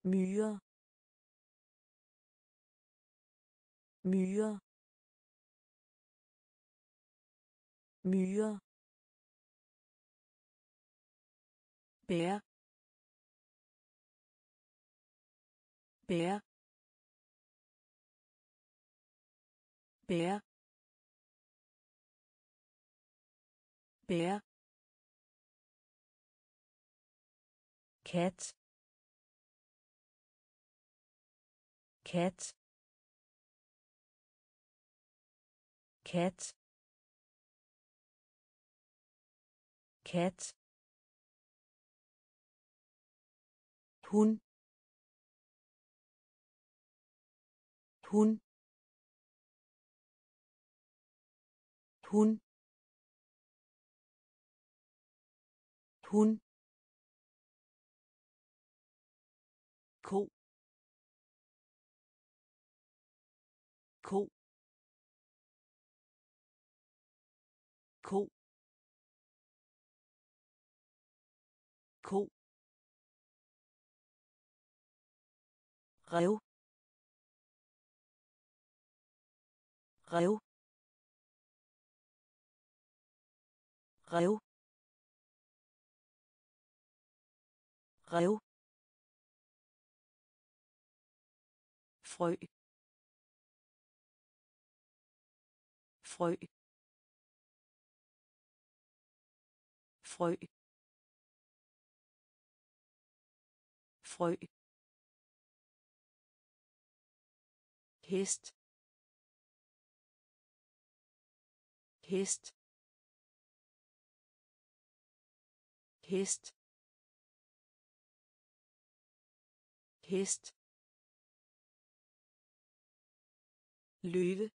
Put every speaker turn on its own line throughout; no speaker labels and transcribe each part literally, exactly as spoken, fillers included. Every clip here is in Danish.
myre, myre, myre, bær, bær, bær, bær, kat, kat, kat, kat, hun, hun, hun, hun, ko, ko, ko, ko, rev, rev, rev, rev, frø, frø, frø, frø, hest, hest, hest, hest, løve,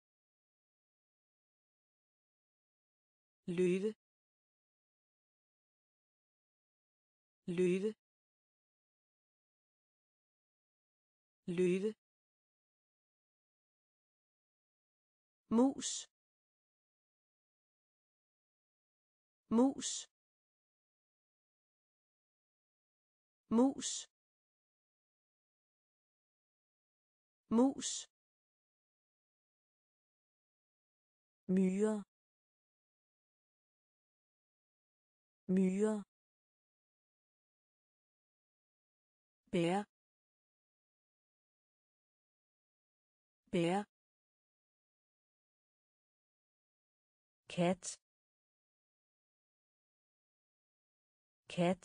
løve, løve, løve, mus, mus, mus, mus, myre, myre, bær, bær, kat, kat,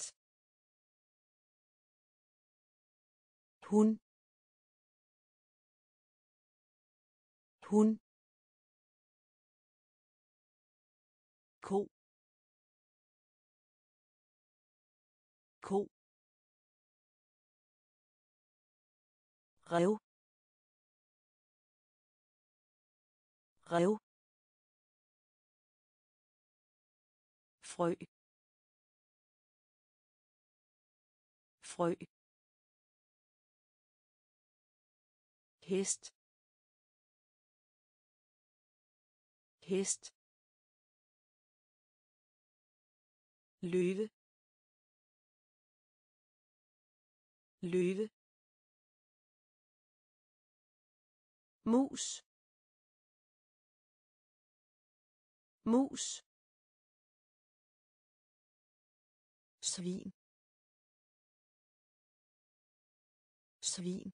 hun, hun, ko, ko, rev, rev, frø, frø, hest, hest, løve, løve, mus, mus, svin, svin,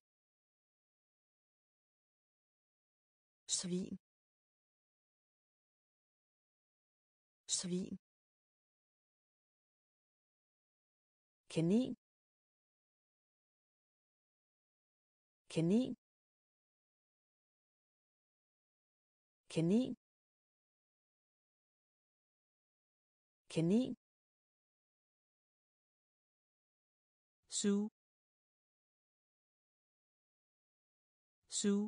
svin, svin, kanin, kanin, kanin, kanin, su, su,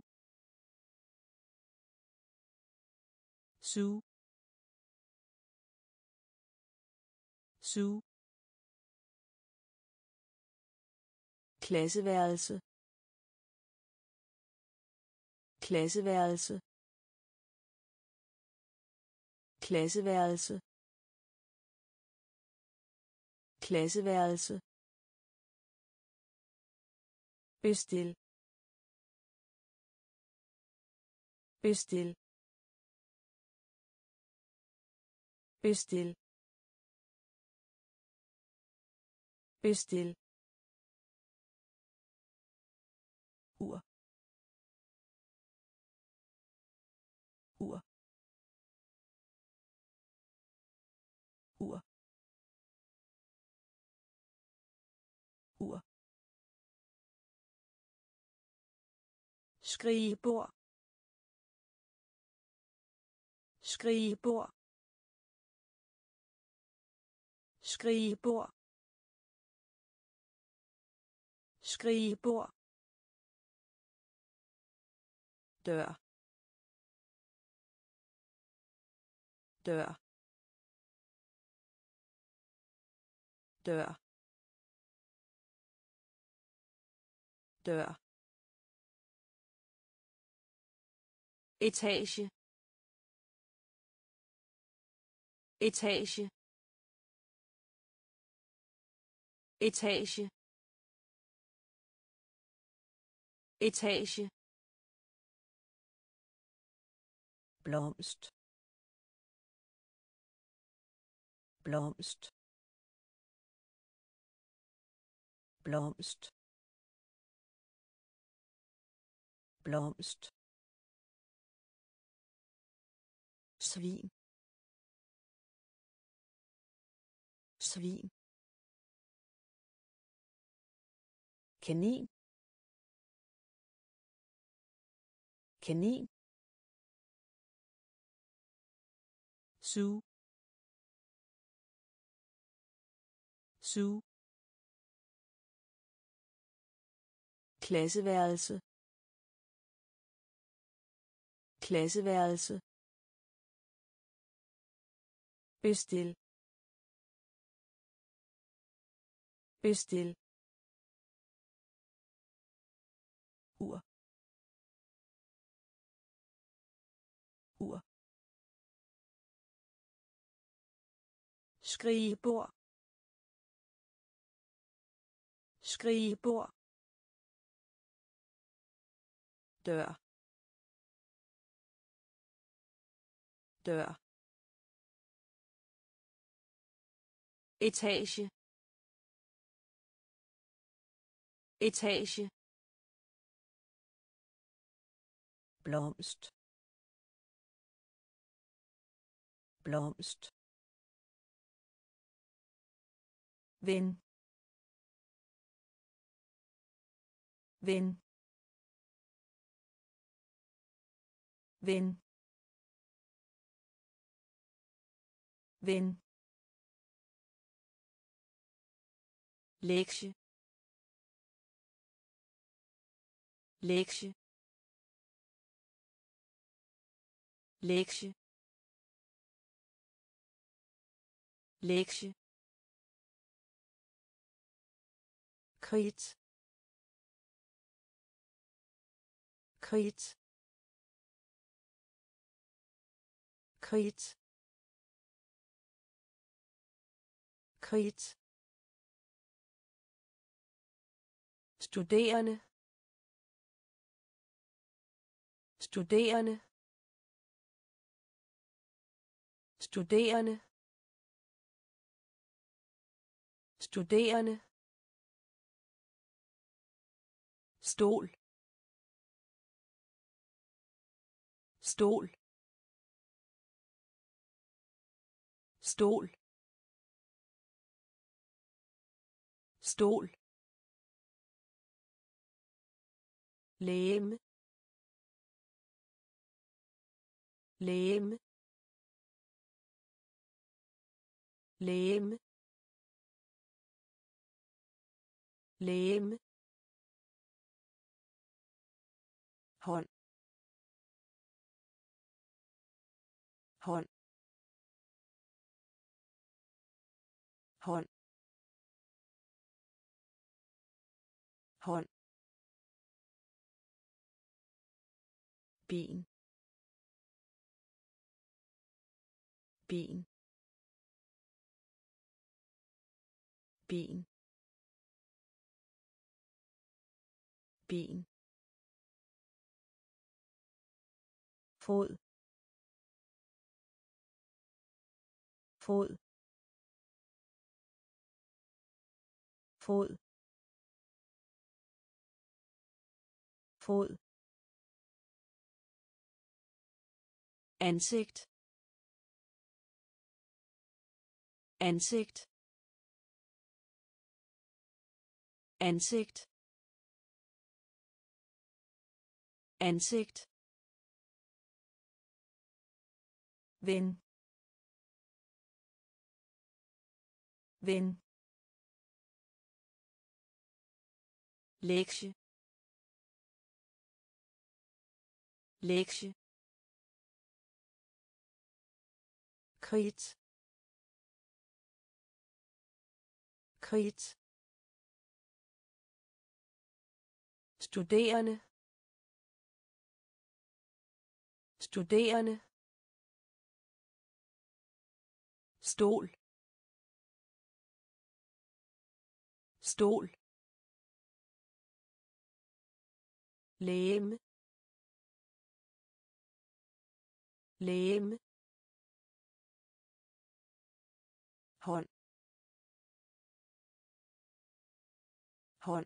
su, su, klasseværelse, klasseværelse, klasseværelse, klasseværelse, bestil bestil bestil bestil ur ur ur ur skrivebord skrivebord skrivebord skrivebord dør dør dør dør etage etage etage etage blomst blomst blomst blomst svin svin kanin kanin suge suge klasseværelse klasseværelse bestil bestil ur ur skrivebord skrivebord dør dør etage etage blomst blomst ven ven ven ven lektie lektie lektie lektie kridt kridt kridt kridt studerende studerende studerende studerende stol stol stol stol legeme legeme legeme legeme hånd hånd hånd hånd bin bin bin ben,
fod, fod, fod, fod,
ansigt, ansigt, ansigt, ansigt,
ven, ven,
lektie, lektie,
kridt, kridt,
studerende, studerende, stol, stol,
legeme, legeme,
hånd, hånd,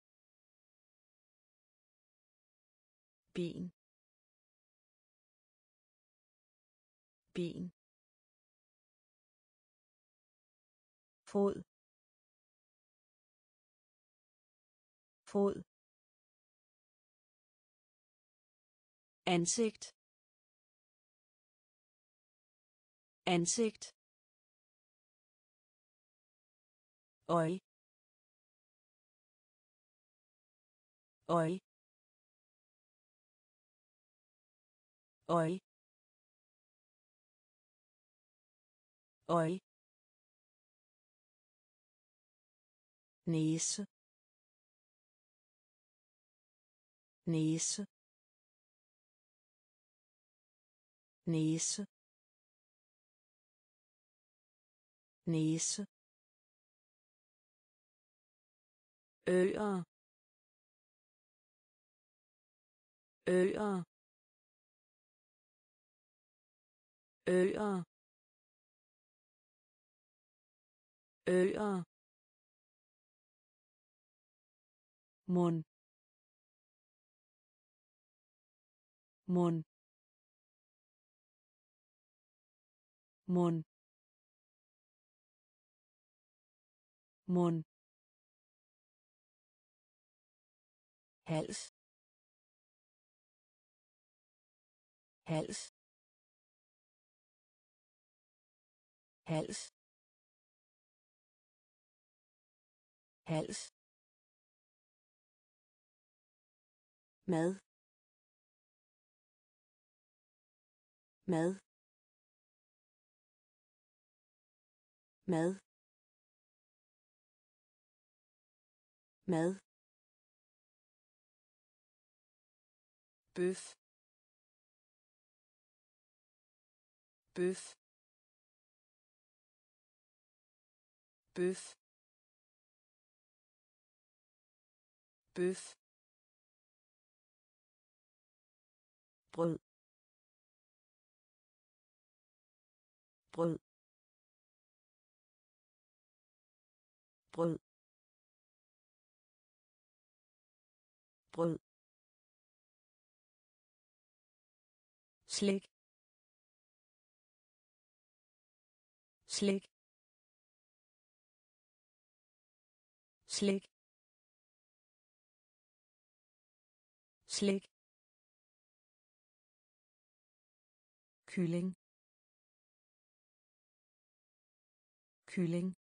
ben, ben,
fod, fod,
ansigt, ansigt,
øje, øje, øje, øje, næse, næse, næse, næse,
øer, øer, øer, øer,
mund, mund, mund, mund, hals, hals, hals, hals,
mad, mad, mad, mad,
bøf, bøf, bøf, bøf,
brød, brød, brød, brød,
slik, slik, slik, slik, kylling, kylling,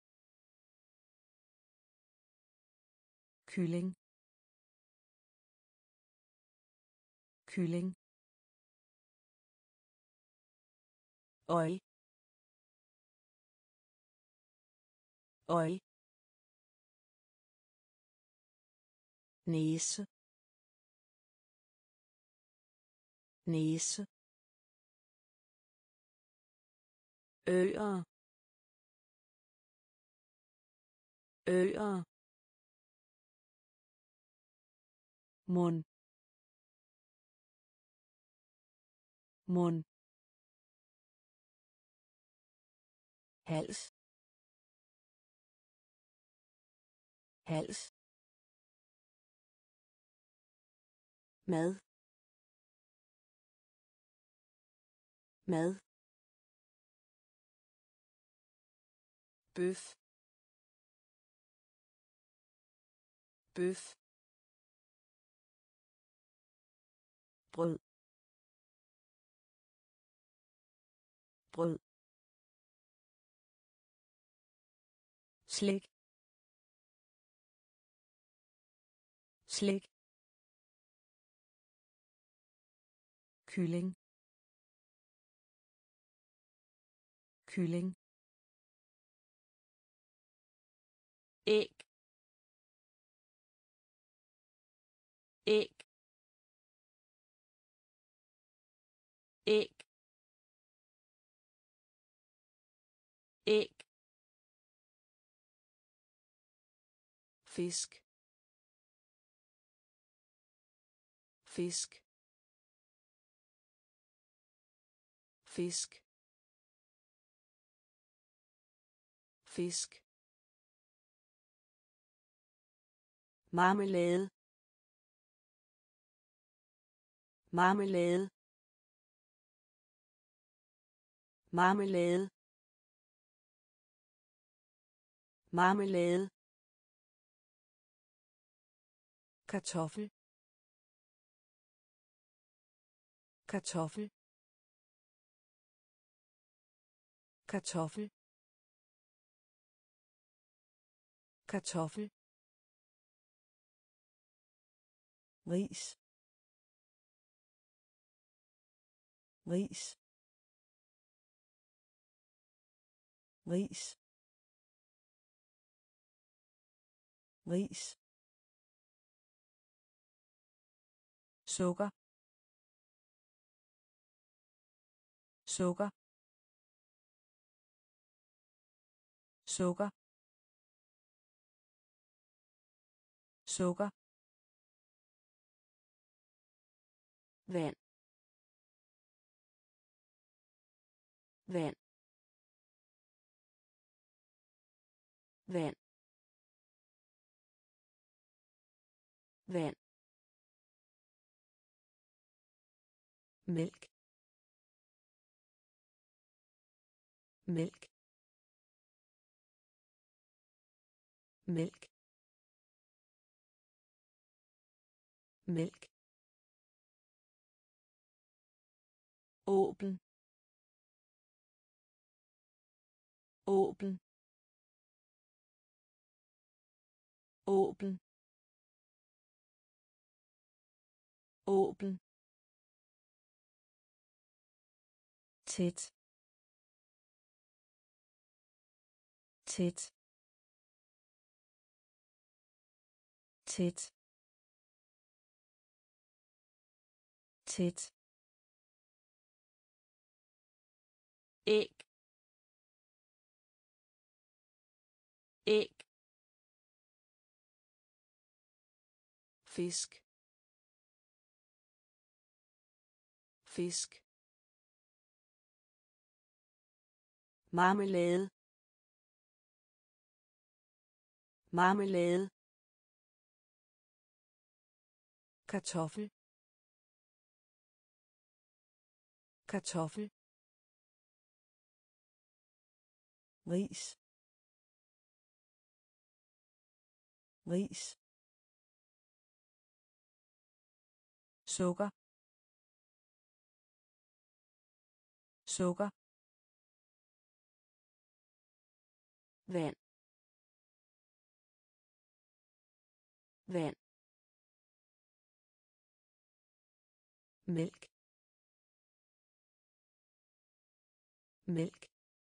kylling, kylling, øje, øje, næse, næse,
øer, øer,
mund mund hals hals mad mad bøf bøf brød brød slik slik kylling kylling æg æg æg æg fisk fisk fisk fisk marmelade marmelade marmelade marmelade kartoffel kartoffel kartoffel kartoffel ris ris ris ris sukker sukker sukker sukker vand vand vand vand mælk mælk mælk mælk åben åben åben åben tæt tæt tæt tæt æg æg fisk fisk marmelade marmelade kartoffel kartoffel ris ris sukker sukker vand vand mælk mælk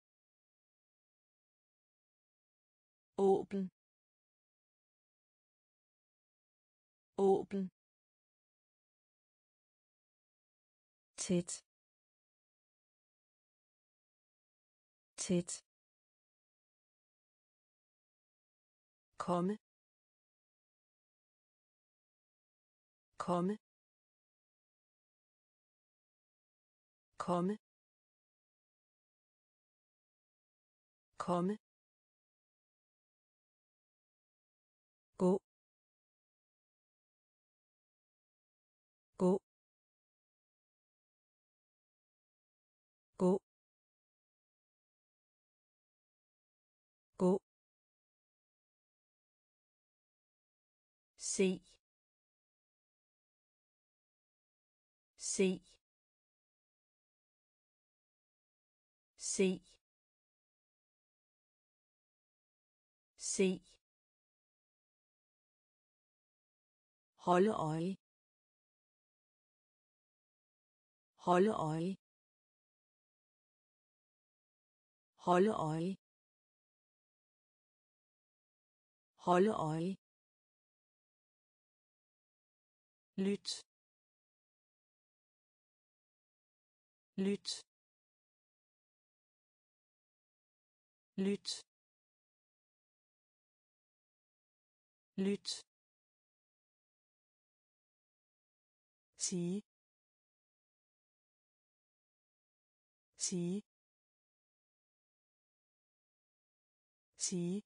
åben åben tæt tæt komme
komme komme komme gå gå gå gå se se se se holde øje holde øje holde øje holde øje lyt lyt lyt lyt sige sige sige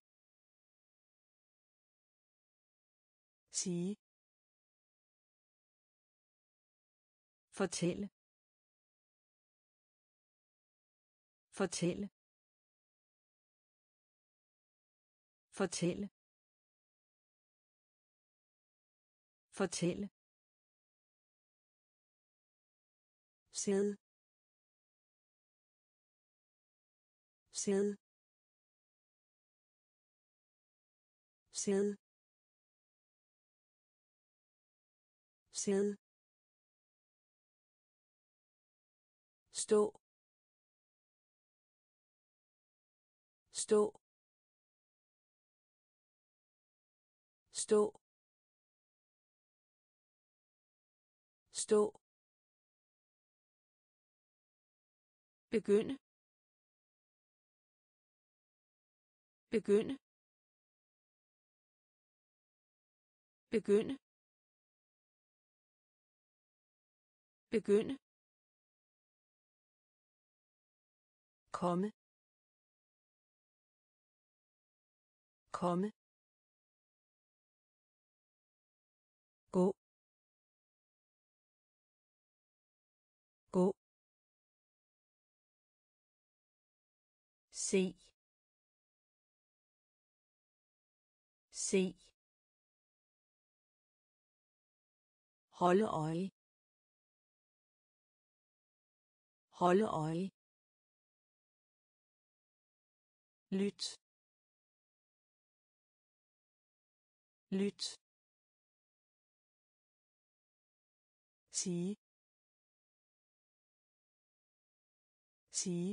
sige fortælle fortælle fortælle fortælle sæd sæd sæd sæd stå stå stå stå begynde begynde begynde begynde komme komme gå gå se se holde øje holde øje lyt lyt sige sige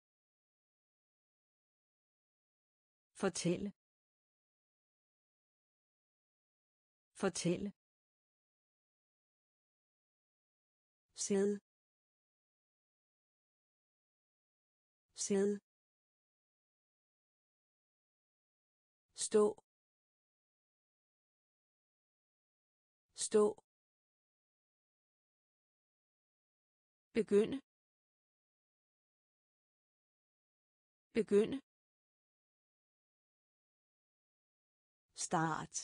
fortælle fortælle sæd sæd stå stå begynde begynde start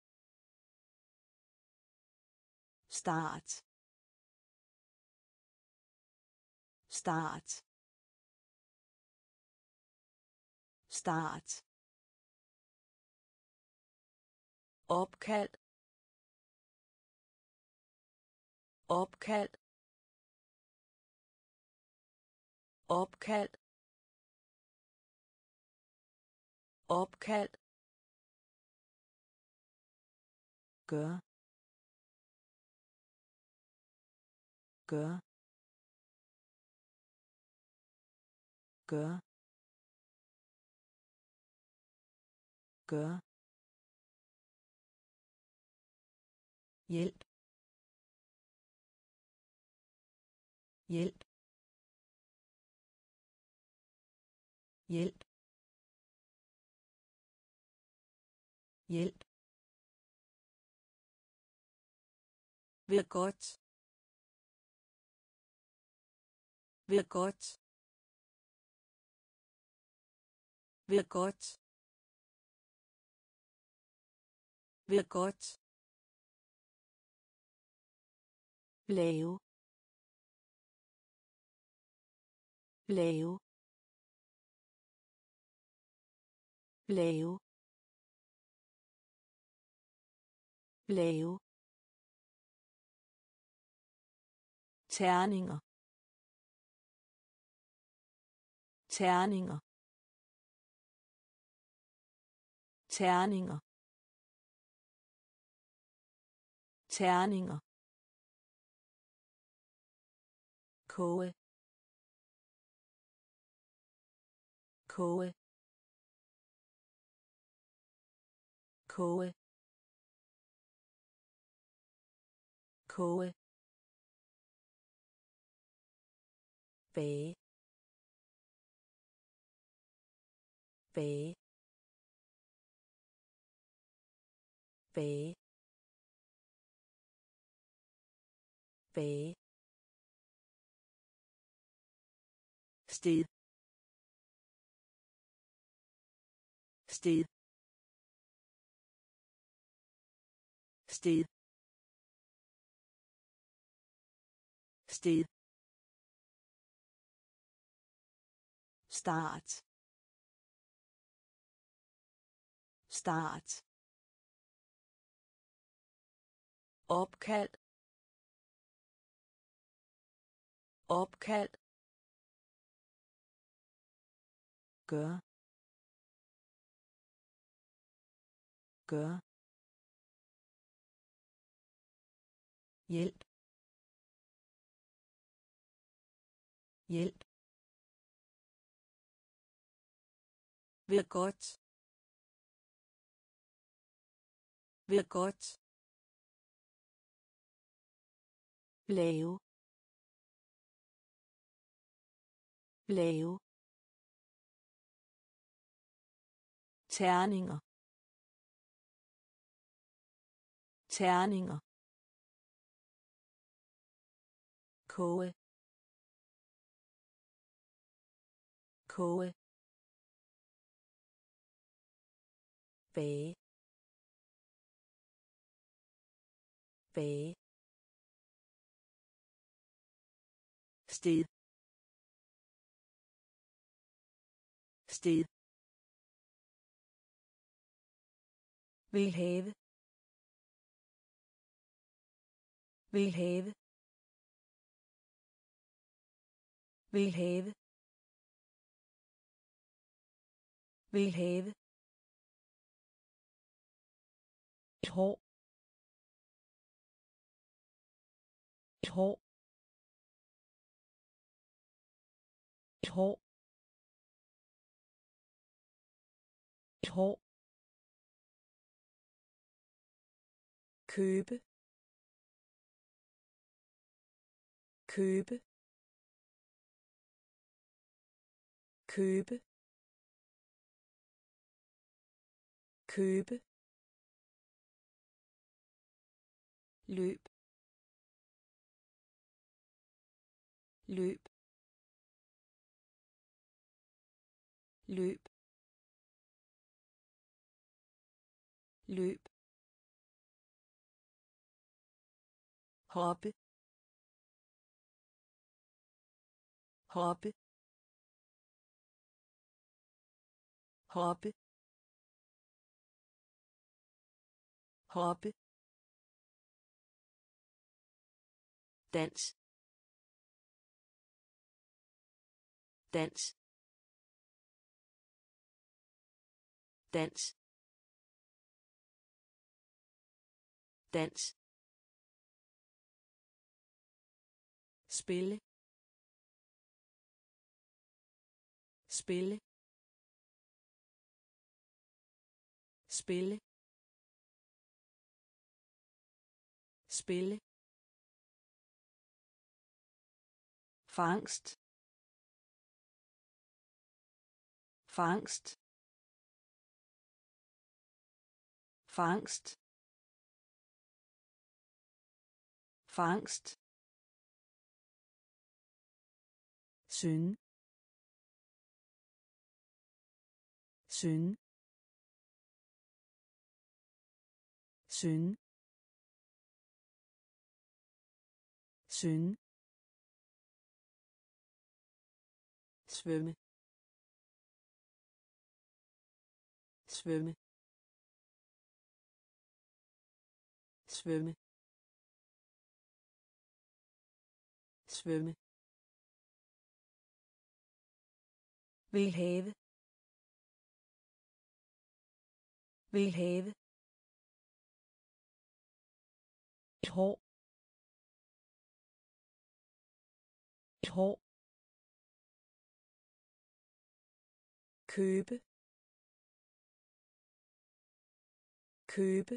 start start start opkald opkald opkald opkald gør gør gør gør hjælp hjælp hjælp hjælp Ved godt. Ved godt. Ved godt. Ved godt.
lave lave lave lave
terninger terninger terninger terninger koge koge koge koge bage bage bage bage sted sted sted sted start start opkald opkald gør gør hjælp hjælp ved godt ved godt
lave lave
terninger terninger koge koge bage bage sted sted vil have vil have vil have vil have
et hår et hår et hår et hår
købe købe købe købe løb løb løb løb hoppe hoppe hoppe hoppe dans dans dans dans spille spille spille spille fangst fangst fangst fangst, synge, synge, synge, synge, svømme, svømme, svømme, svømme, vil have, vil have,
et hår, et hår,
købe, købe,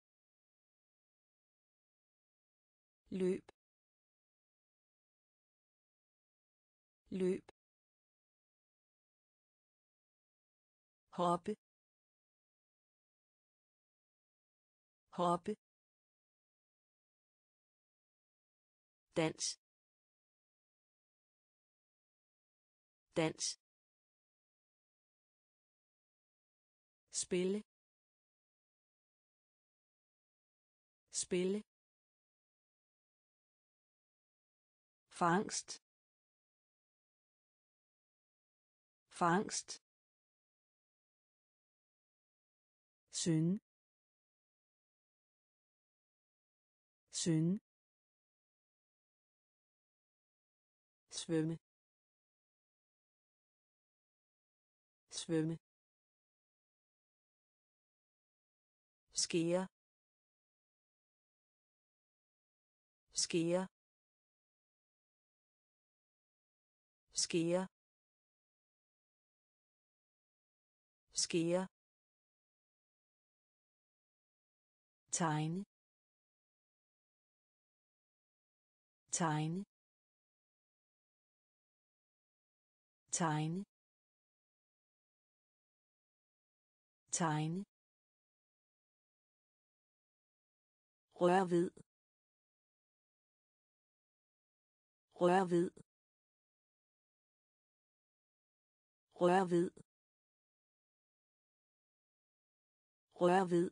løb, løb, hoppe, hoppe, dans, dans, spille, spille, fangst, fangst, synge, synge, svømme, svømme, skære, skære, skære, skære, tegne, tegne, tegne, tegne, rør ved, rør ved, rør ved, rør ved,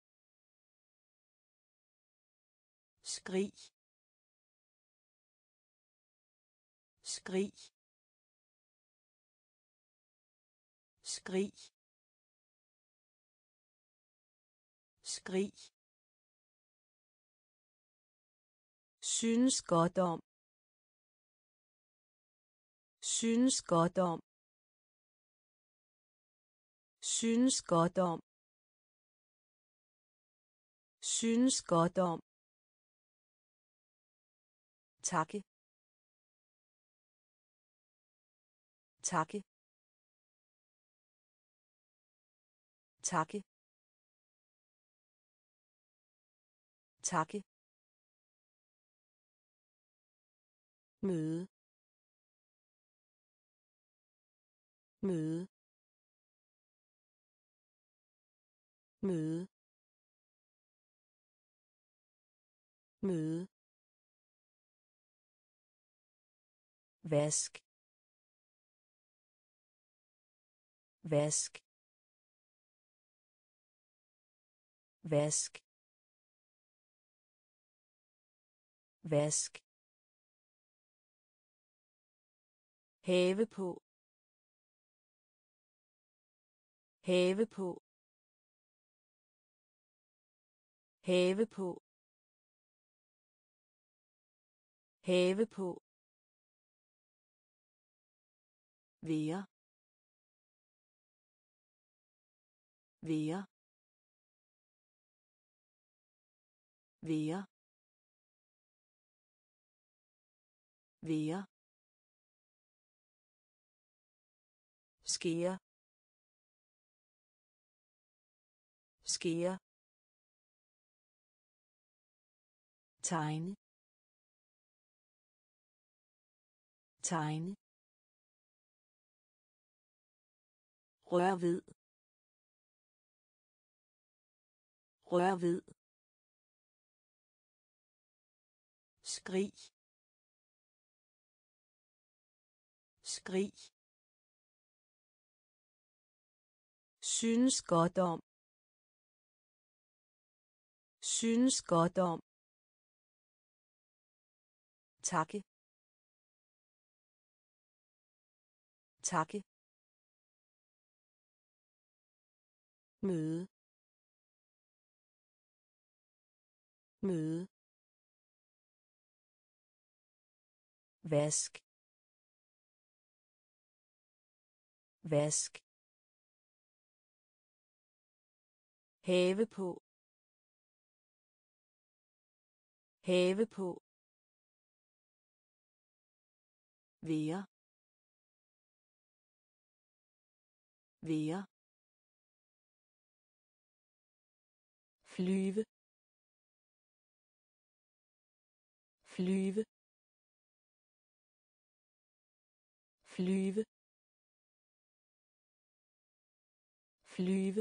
skrig, skrig, skrig, skrig, synes godt om, synes godt om, synes godt om, synes godt om, takke, takke, takke, takke, møde, møde, møde, møde, vask, vask, vask, vask, have på, have på, have på, have på, være, være, være, være, skære, skære, tegne, tegne, rør ved, rør ved, skrig, skrig, synes godt om, synes godt om, takke, takke, møde, møde, vask, vask, have på, have på, være, være, flyve, flyve, flyve, flyve,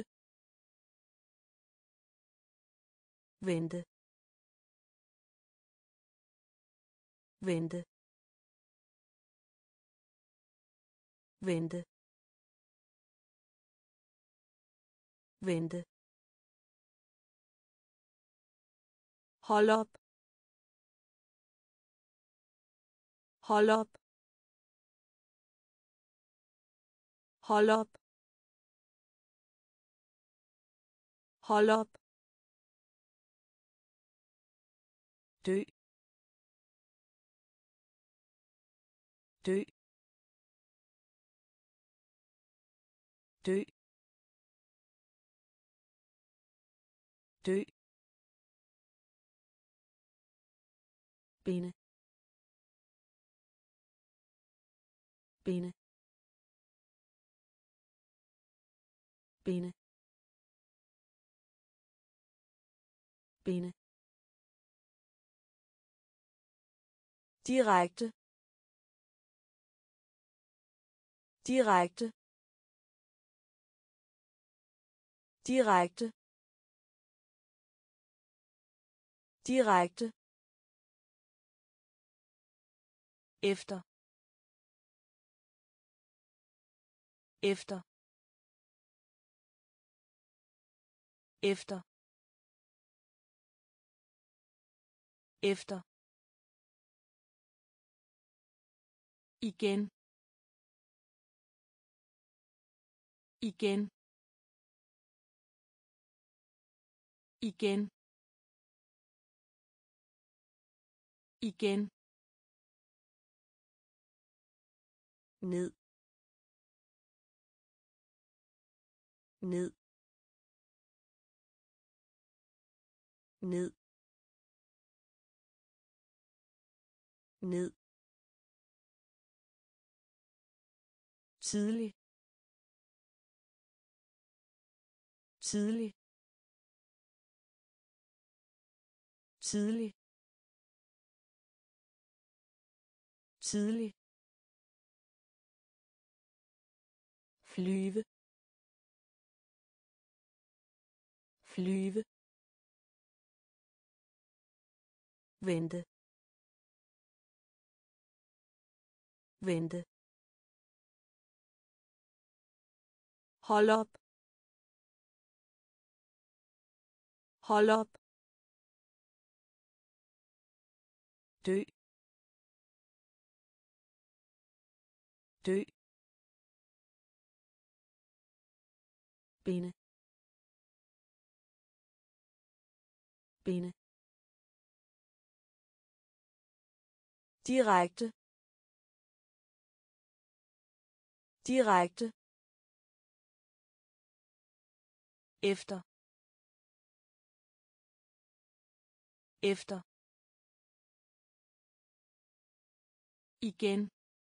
vente, vente, vente, vente, hold op, hold op, hold op, hold op, dø, dø, dø, dø, binde, binde, binde, binde, direkte, direkte, direkte, direkte, efter, efter, efter, efter, igen, igen, igen, igen, ned, ned, ned, ned, tidlig, tidlig, tidlig, tidlig, flyve, flyve, vente, vente, hold op, hold op, dø, dø, binde, binde, direkte, direkte, efter, efter, igen,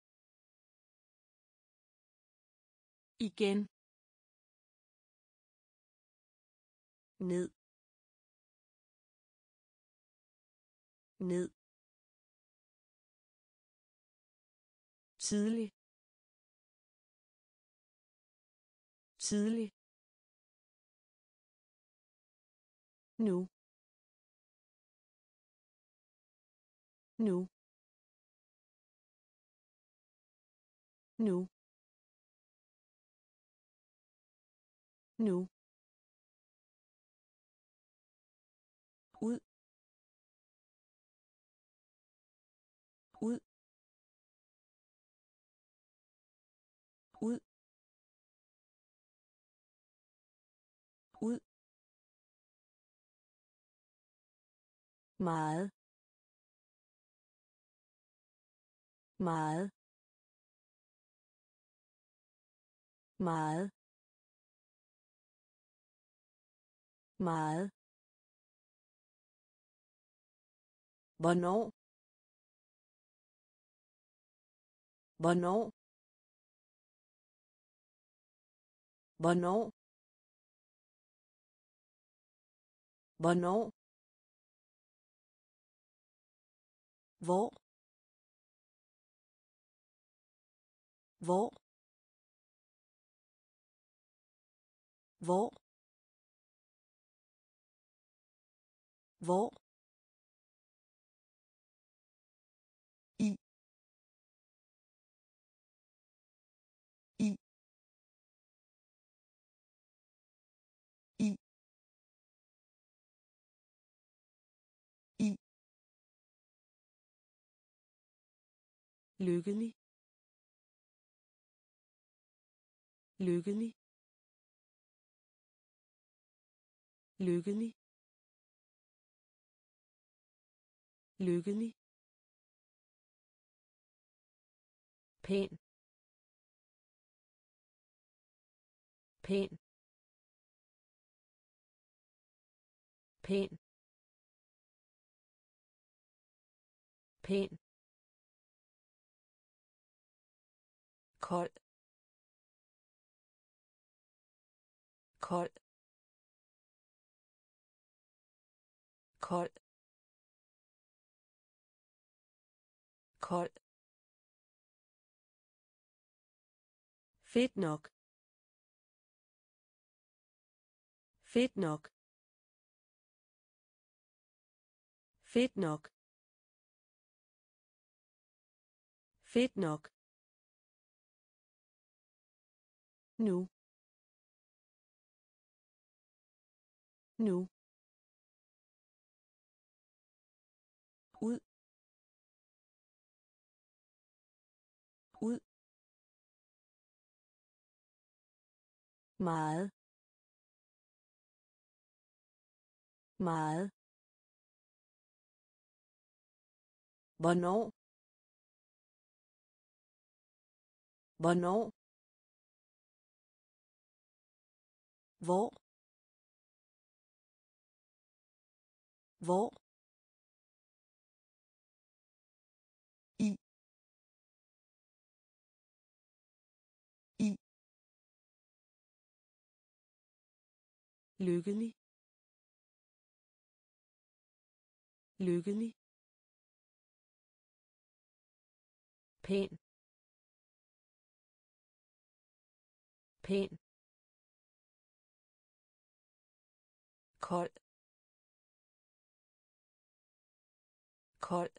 igen, ned, ned, tidlig, tidlig, nu, nu nu nu ud ud ud ud meget meget meget meget hvornår hvornår hvornår hvornår hvor hvor hvor hvor i i i i lykkelig lykkelig lykkelig lykkelig pæn pæn pæn pæn kold kold kold kold fedt nok fedt nok fedt nok fedt nok nu nu ud ud meget meget hvornår hvornår hvor hvor i i lykkelig lykkelig pæn pæn kold kold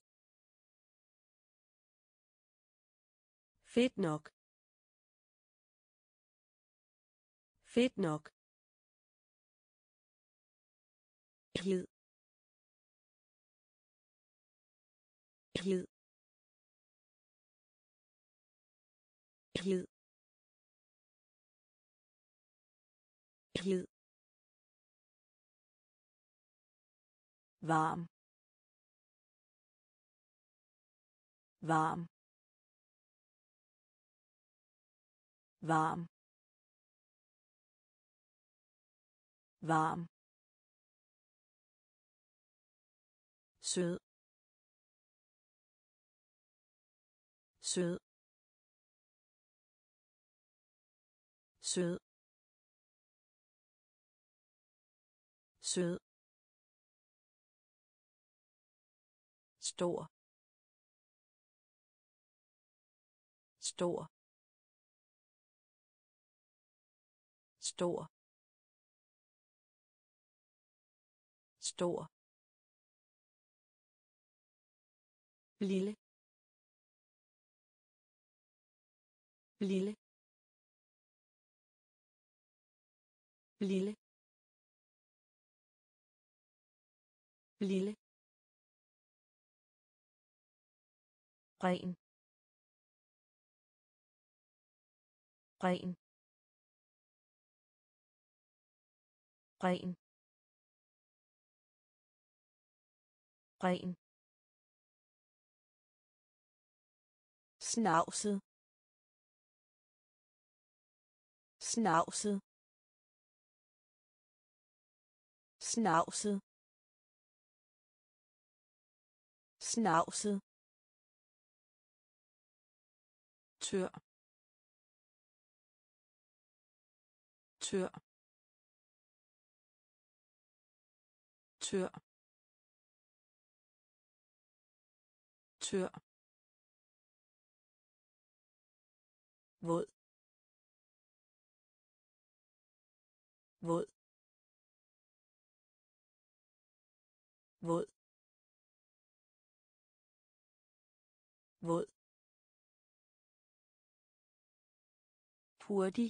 fedt nok fedt nok glid glid glid glid varm varm varm varm sød sød sød sød stor stor stor stor lille lille lille lille ren ren ren ren snavset snavset snavset snavset tør tør tør tør våd våd våd våd hurtig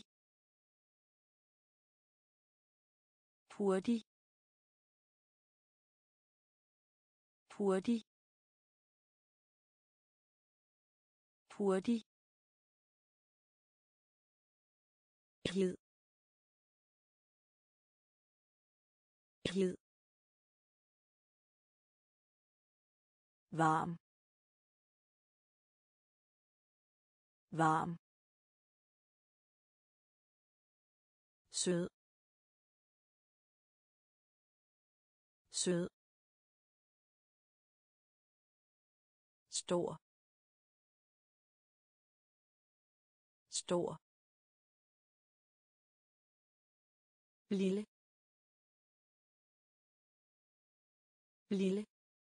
hurtig hurtig hurtig hed hed varm varm sød sød stor stor lille lille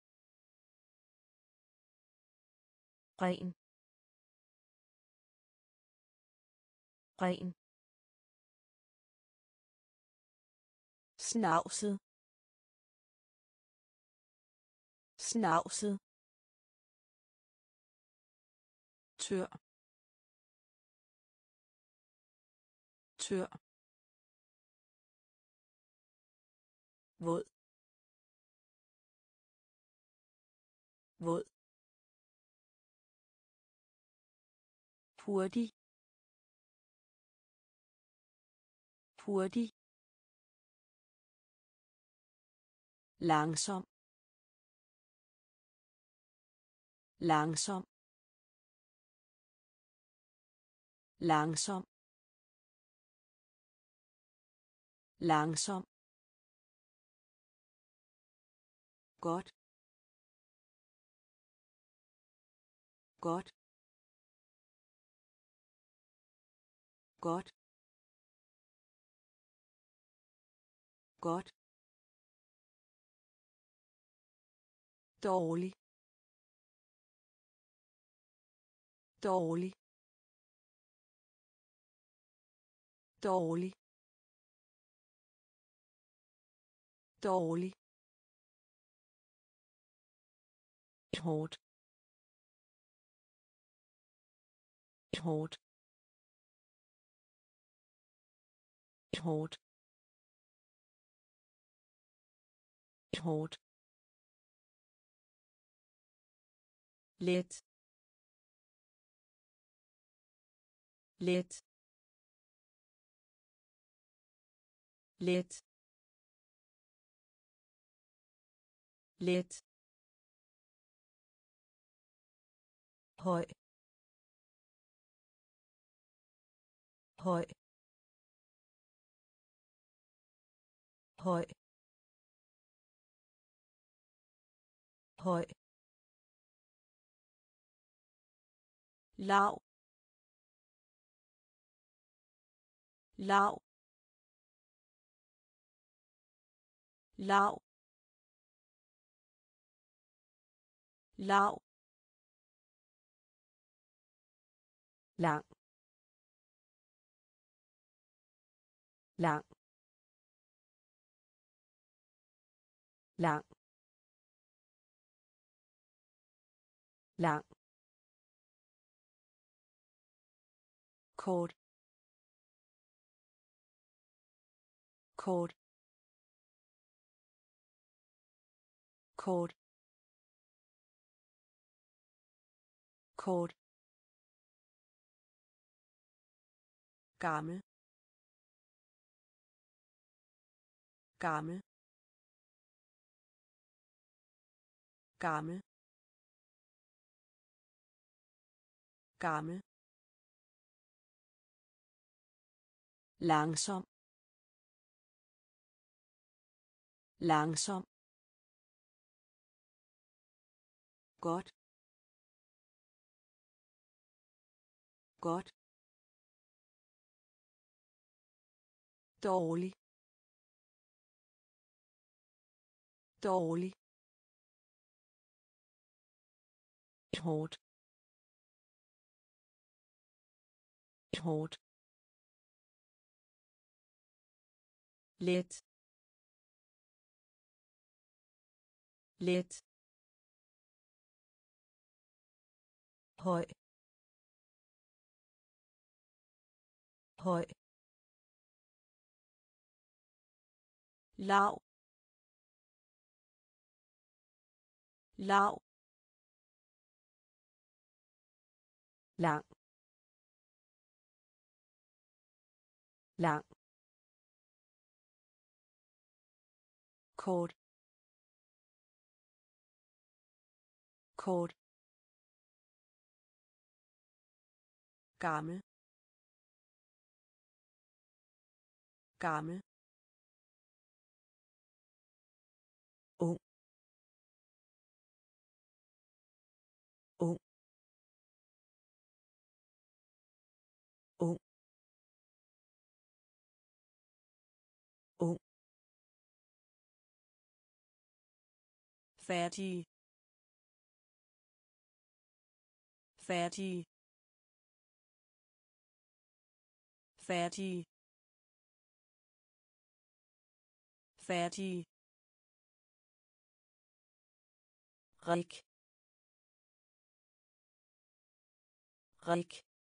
ren ren snavset snavset tør tør våd våd hurtig hurtig langsom langsom langsom langsom godt godt godt godt dårlig dårlig dårlig dårlig hårdt hårdt hårdt hårdt let let let let høj høj høj høj lav lav lav lav lang lang lang lang, kort, kort, kort, kort, gammel, gammel, gammel, gammel, langsom, langsom, godt, godt, dårlig, dårlig, hårdt, hårdt, let, let, høj, høj, lav, lav, lang, lang, kort, kort, gammel, gammel, ung, ung, ung, ung, færdig, færdig, færdig, færdig, rik, rik,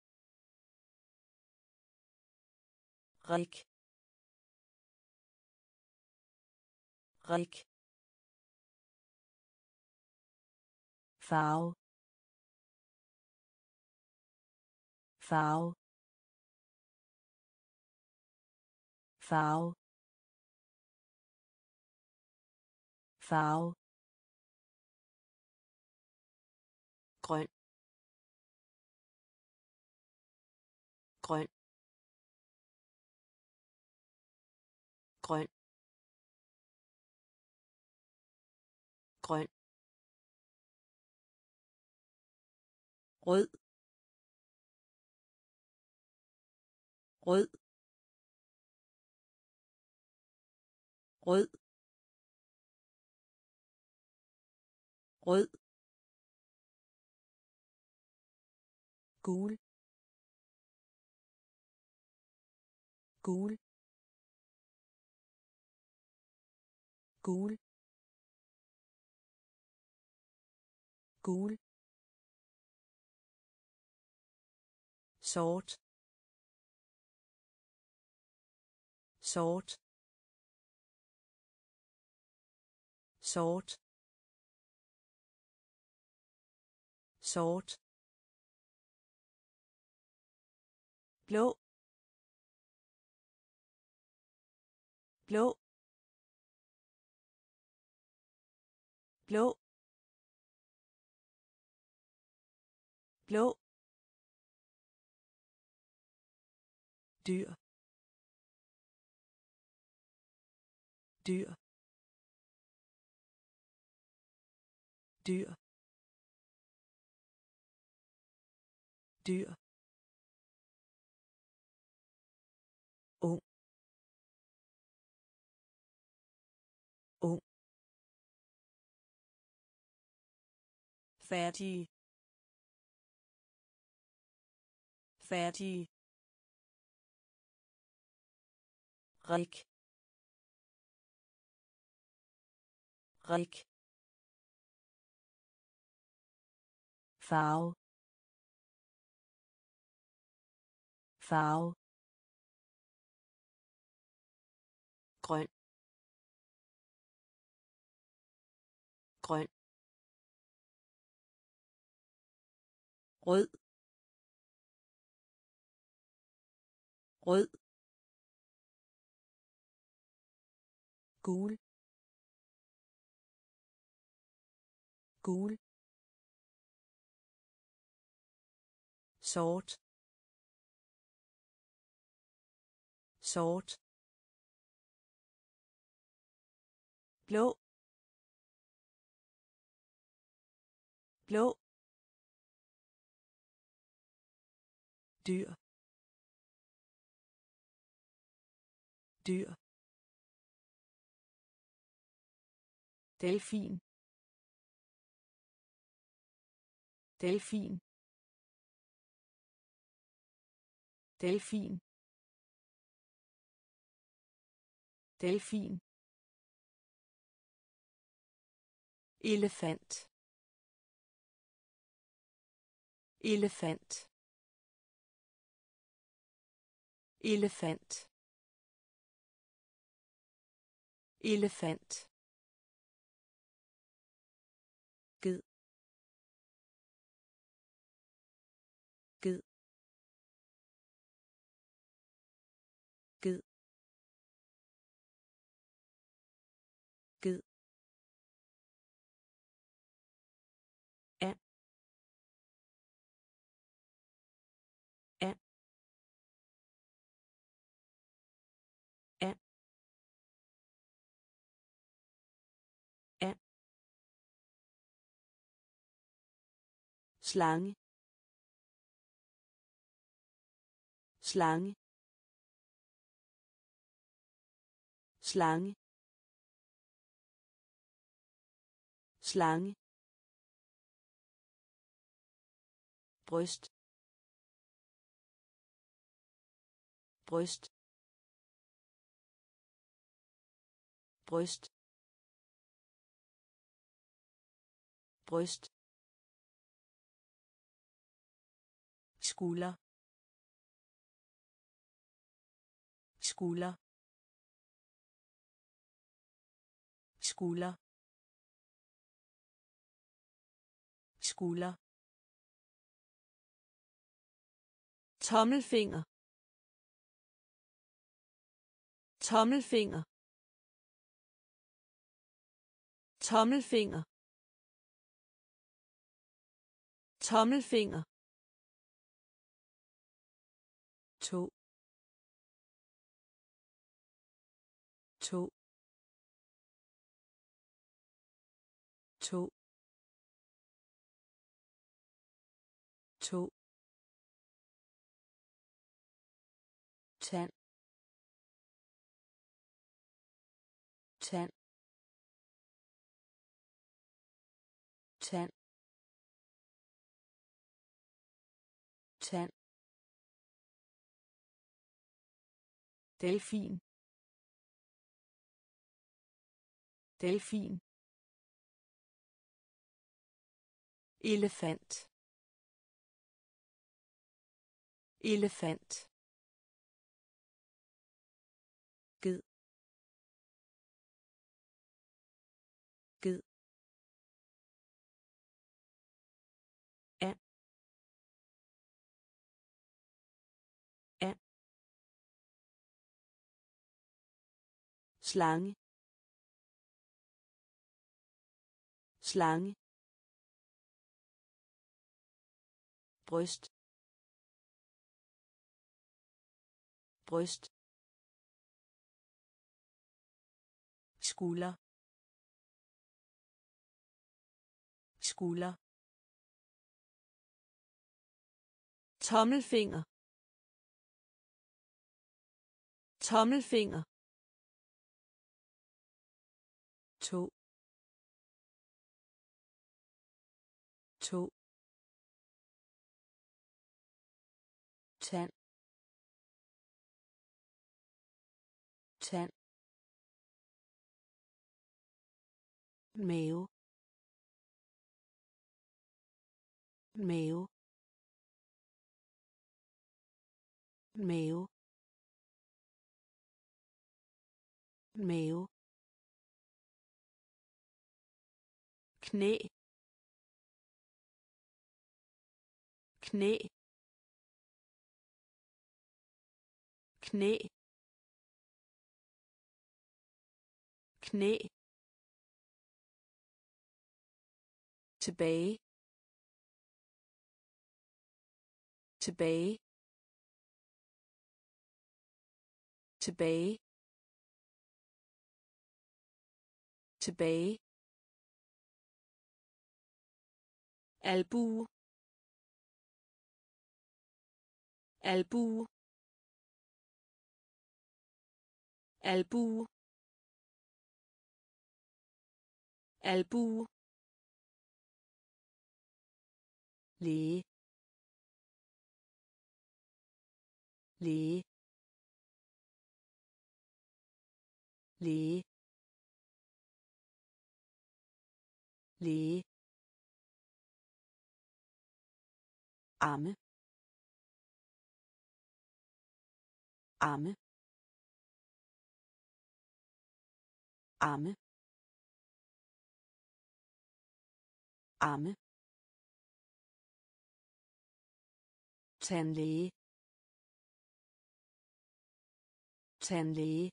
rik, rik, farve, farve, farve, farve, grøn, grøn, grøn, grøn, rød, rød, rød, rød, gul, gul, gul, gul, sort, sort, sort, sort, blå, blå, blå, blå, dyr, dyr, dyr, dyr, ung, ung, færdig, færdig, rik, rik, farve farve grøn grøn rød rød gul gul sort sort blå blå dyr dyr delfin delfin delfin delfin elefant elefant elefant elefant ged ged ged ged slange slange slange slange bryst bryst bryst bryst skulder skulder skulder skulder tommelfinger tommelfinger tommelfinger tommelfinger to to to to tand tand tand tand delfin delfin elefant elefant ged ged and and slange slange bryst bryst skulder skulder tommelfinger tommelfinger to to tand tand mave mave mave mave knæ knæ knæ knæ tilbage tilbage tilbage tilbage albue albue albue albue læge læge læge læge arme arme arme arme tandlæge tandlæge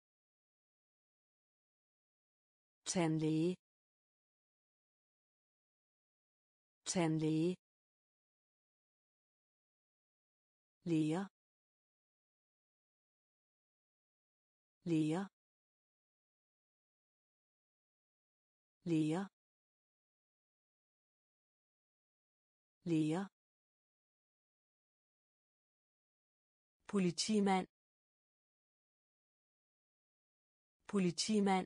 tandlæge tandlæge læger læger læger læger politimand politimand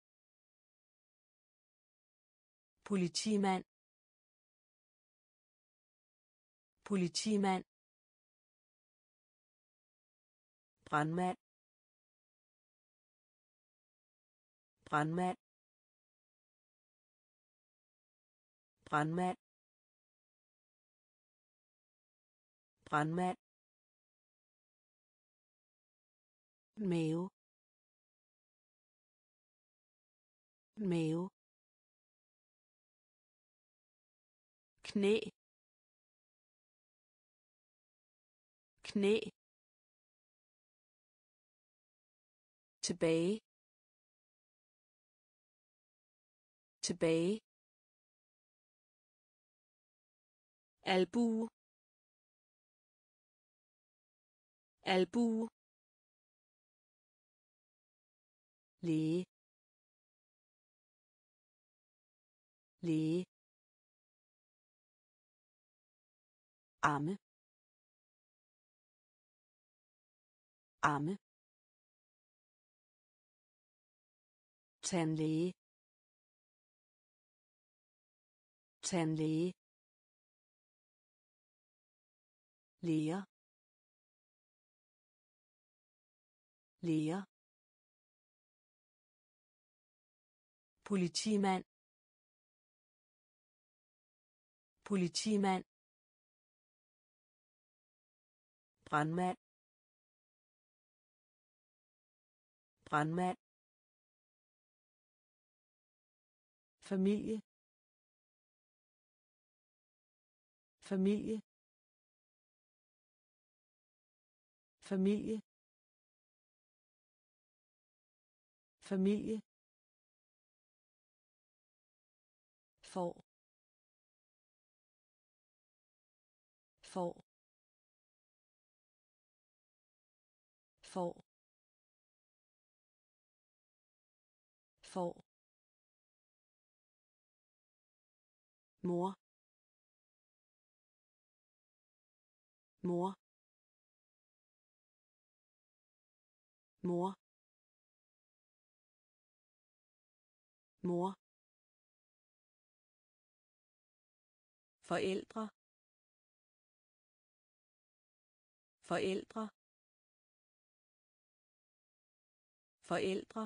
politimand politimand brandmand brandmand brandmand brandmand mave mave knæ knæ tilbage tilbage albue albue læge læge arme arme tandlæge tandlæge læger læger politimand politimand brandmand brandmand familie familie familie familie for for for for mor mor mor mor forældre forældre forældre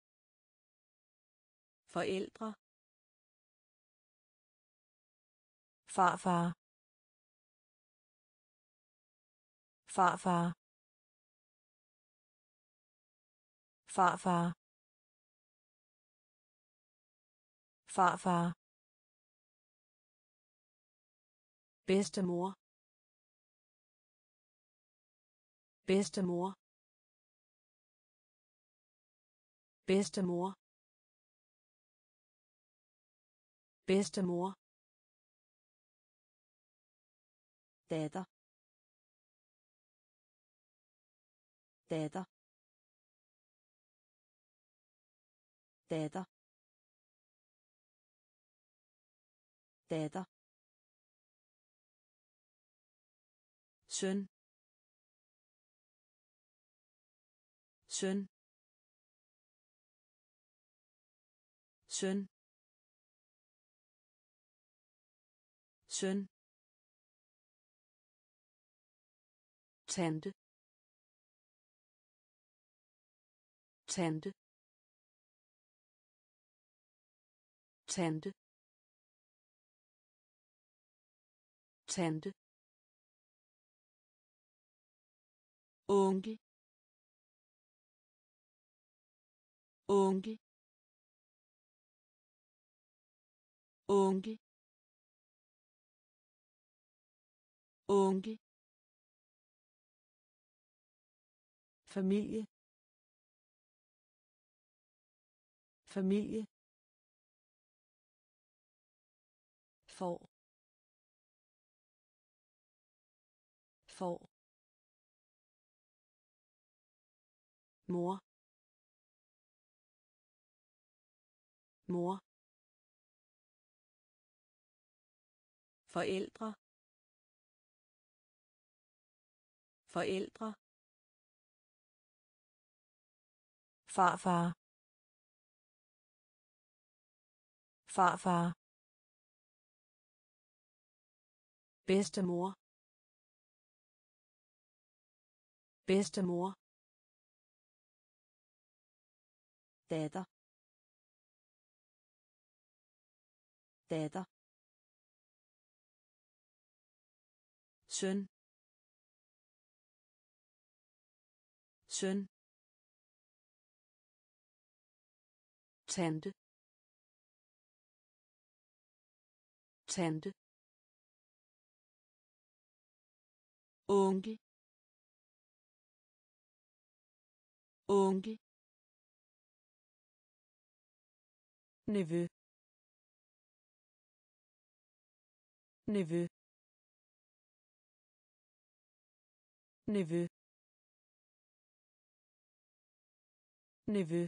forældre
farfar farfar farfar farfar
bedstemor bedstemor bedstemor bedstemor datter datter datter datter søn søn søn søn tante tante tante tante onkel onkel onkel onkel familie familie for for mor mor forældre forældre
farfar farfar
bedstemor bedstemor datter datter søn søn tante tante onkel onkel nevø nevø nevø nevø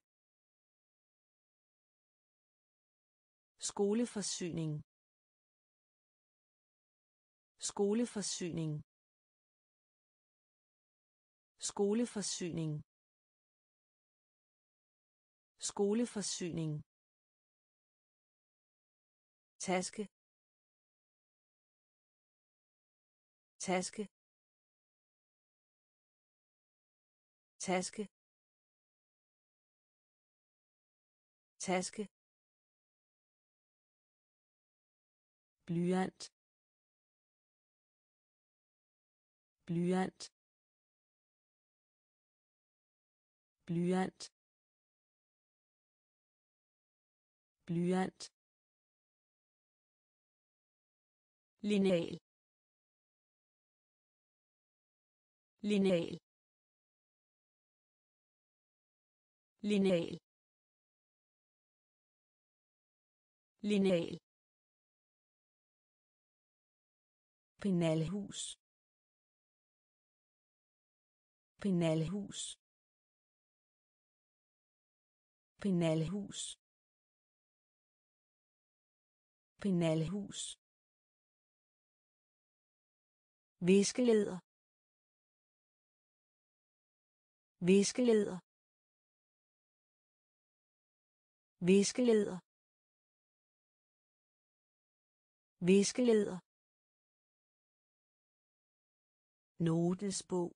skoleforsyning skoleforsyning skoleforsyning skoleforsyning taske taske taske taske blyant blyant blyant blyant lineal lineal lineal lineal penalhus penalhus penalhus penalhus viskeleder viskeleder viskeleder viskeleder notesbog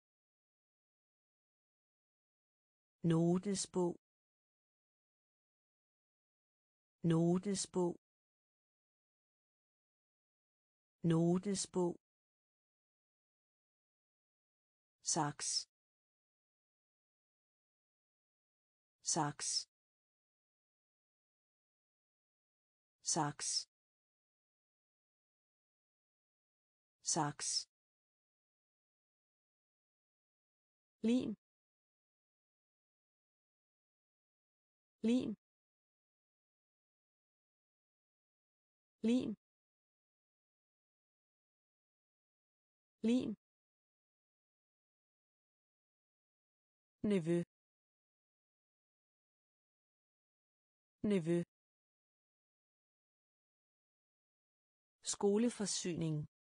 notesbog notesbog notesbog,
saks, saks, saks, saks, lim, lim, lim, lim, nevø, nevø, skoleforsyning,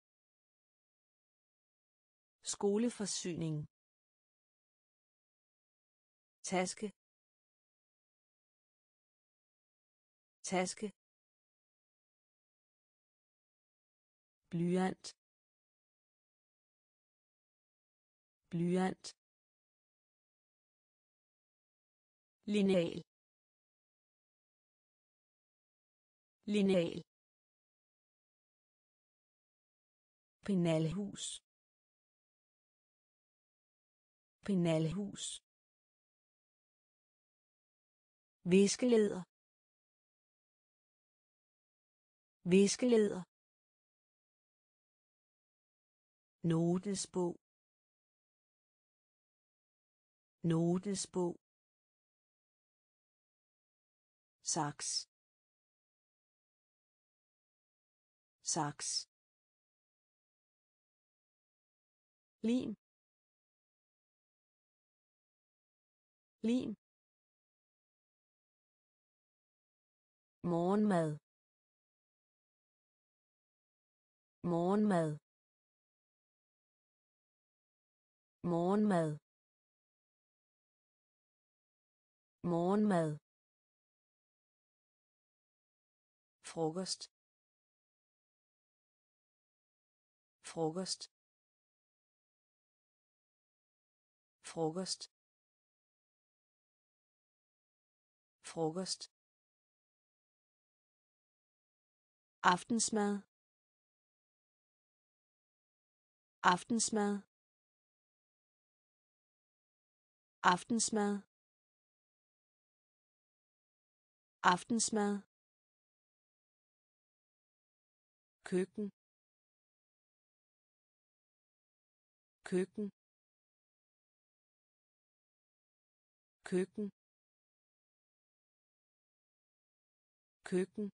skoleforsyning, taske, taske, blyant, blyant, lineal, lineal, penalhus, penalhus,
viskeleder, viskeleder, notesbog, notesbog,
saks, saks,
lim, lim,
morgenmad, morgenmad, morgenmad, morgenmad, frokost, frokost, frokost, frokost,
aftensmad, aftensmad, aftensmad, aftensmad,
køkken, køkken, køkken, køkken,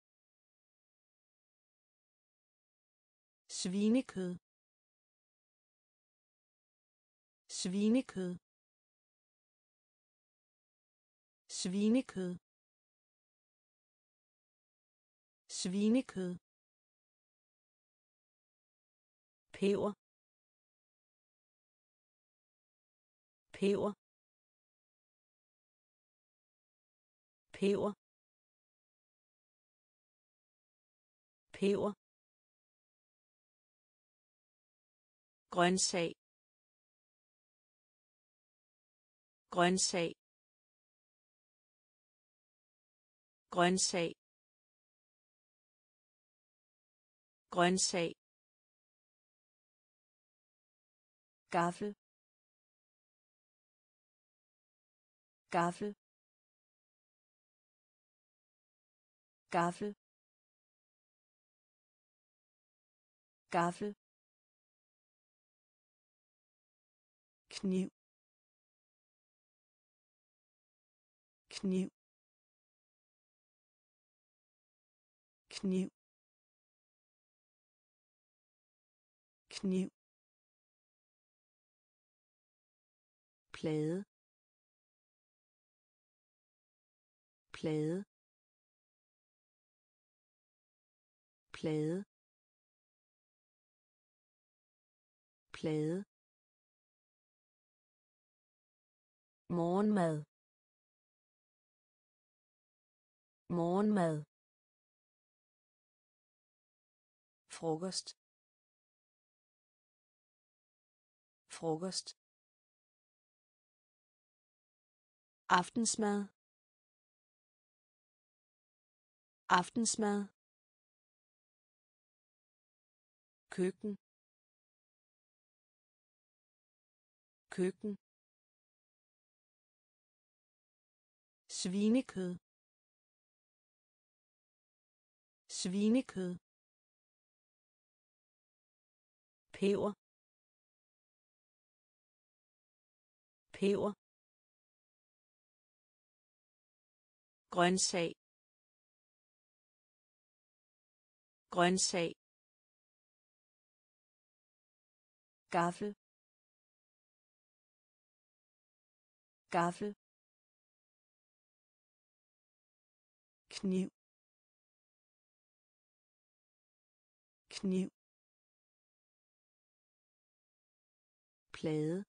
svinekød, svinekød, svinekød, svinekød, peber, peber, peber, peber, grøntsag, grøntsag, grøntsag, grøntsag,
gaffel, gaffel, gaffel, gaffel,
kniv, kniv, kniv, kniv,
plade, plade, plade, plade, morgenmad, morgenmad, frokost, frokost,
aftensmad, aftensmad,
køkken køkken svinekød svinekød peber peber grøntsag grøntsag gaffel gaffel
kniv kniv
plade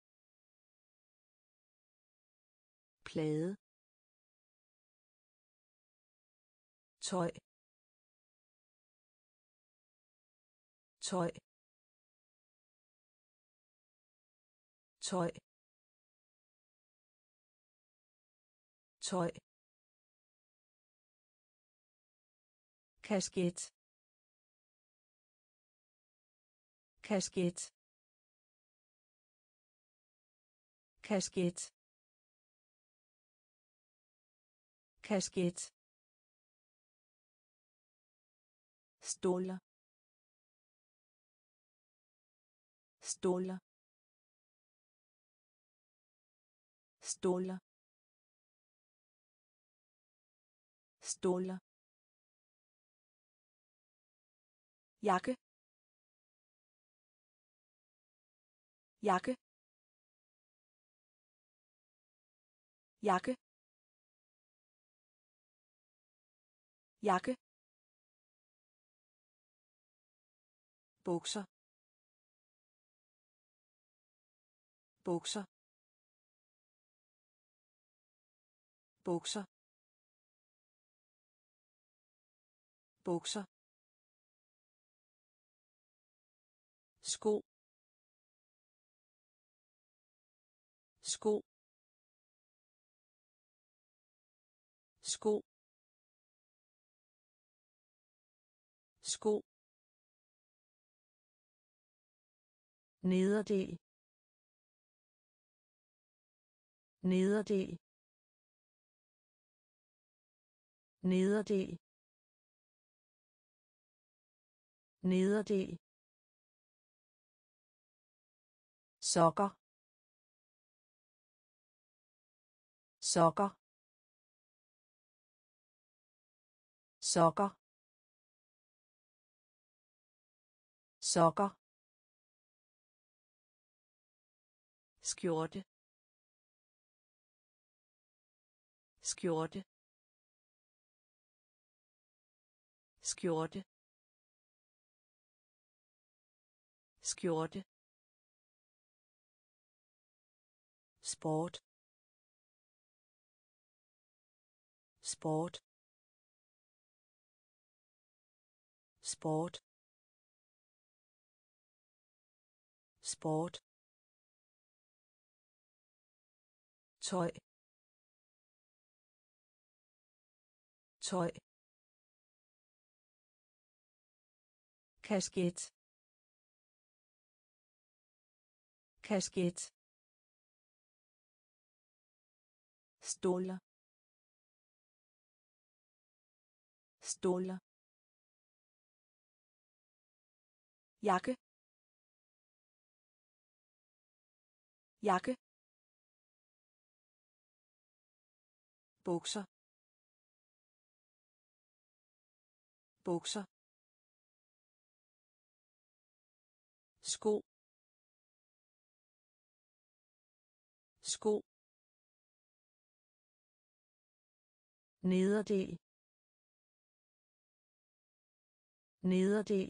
plade tøj tøj tøj tøj kasket kasket kasket kasket stoler stoler stoler stoler jakke jakke jakke jakke bukser bukser bukser bukser sko sko sko sko nederdel nederdel nederdel nederdel sokker sokker sokker sokker skjorte skjorte skjorte skjorte sport sport sport sport tøj tøj kasket kasket stoler stoler jakke jakke bukser bukser sko sko nederdel nederdel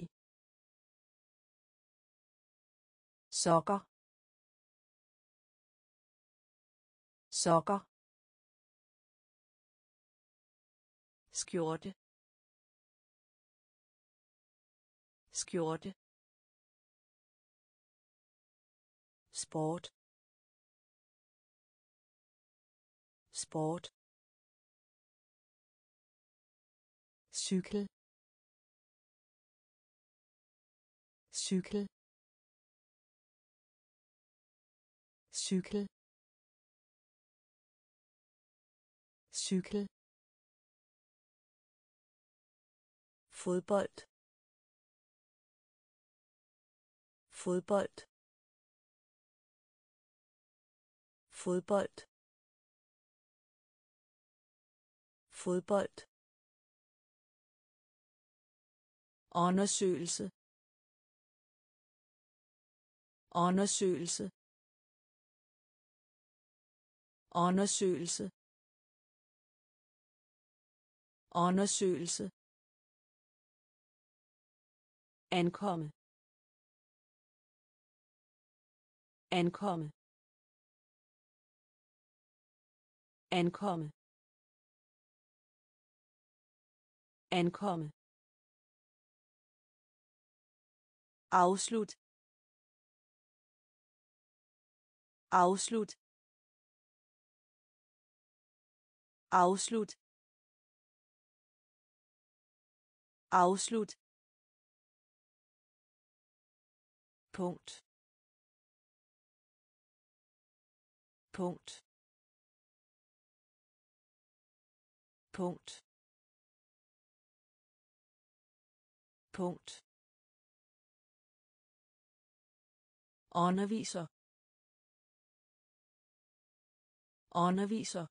sokker sokker skjorte skjorte sport sport cykel
cykel cykel cykel
fodbold fodbold fodbold fodbold undersøgelse undersøgelse undersøgelse undersøgelse ankomme ankomme ankomme ankomme afslut afslut afslut afslut punkt punkt punkt punkt underviser underviser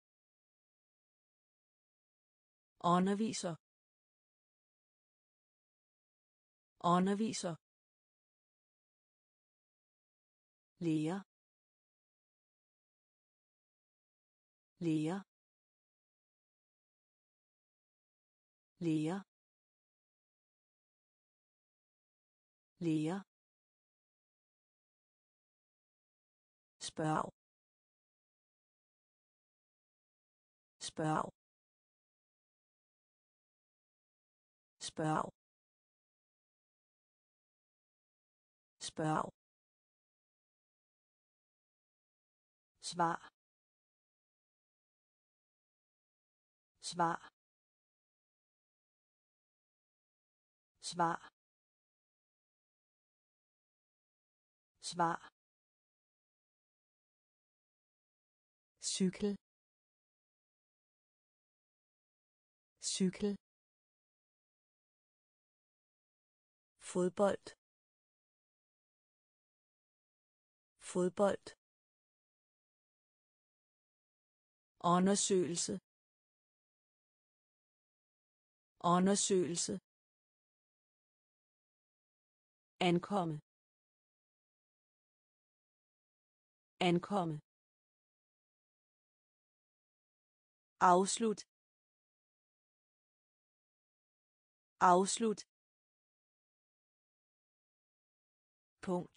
underviser underviser lærer lærer lærer lærer spørg spørg spørg spørg svar svar svar svar
cykel cykel
fodbold fodbold undersøgelse undersøgelse ankomme ankomme afslut afslut punkt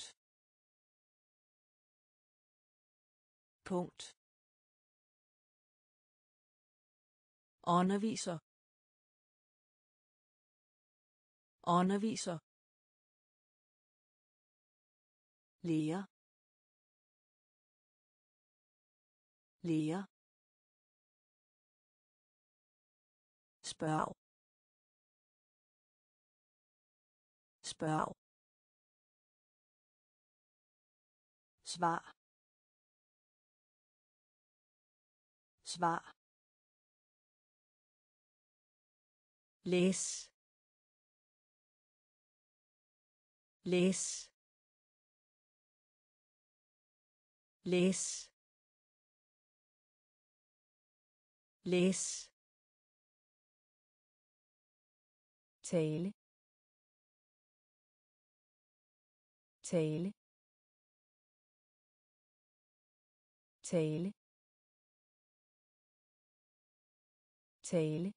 punkt underviser underviser lærer lærer spørg spørg svar svar
læs læs læs læs tale tale tale tale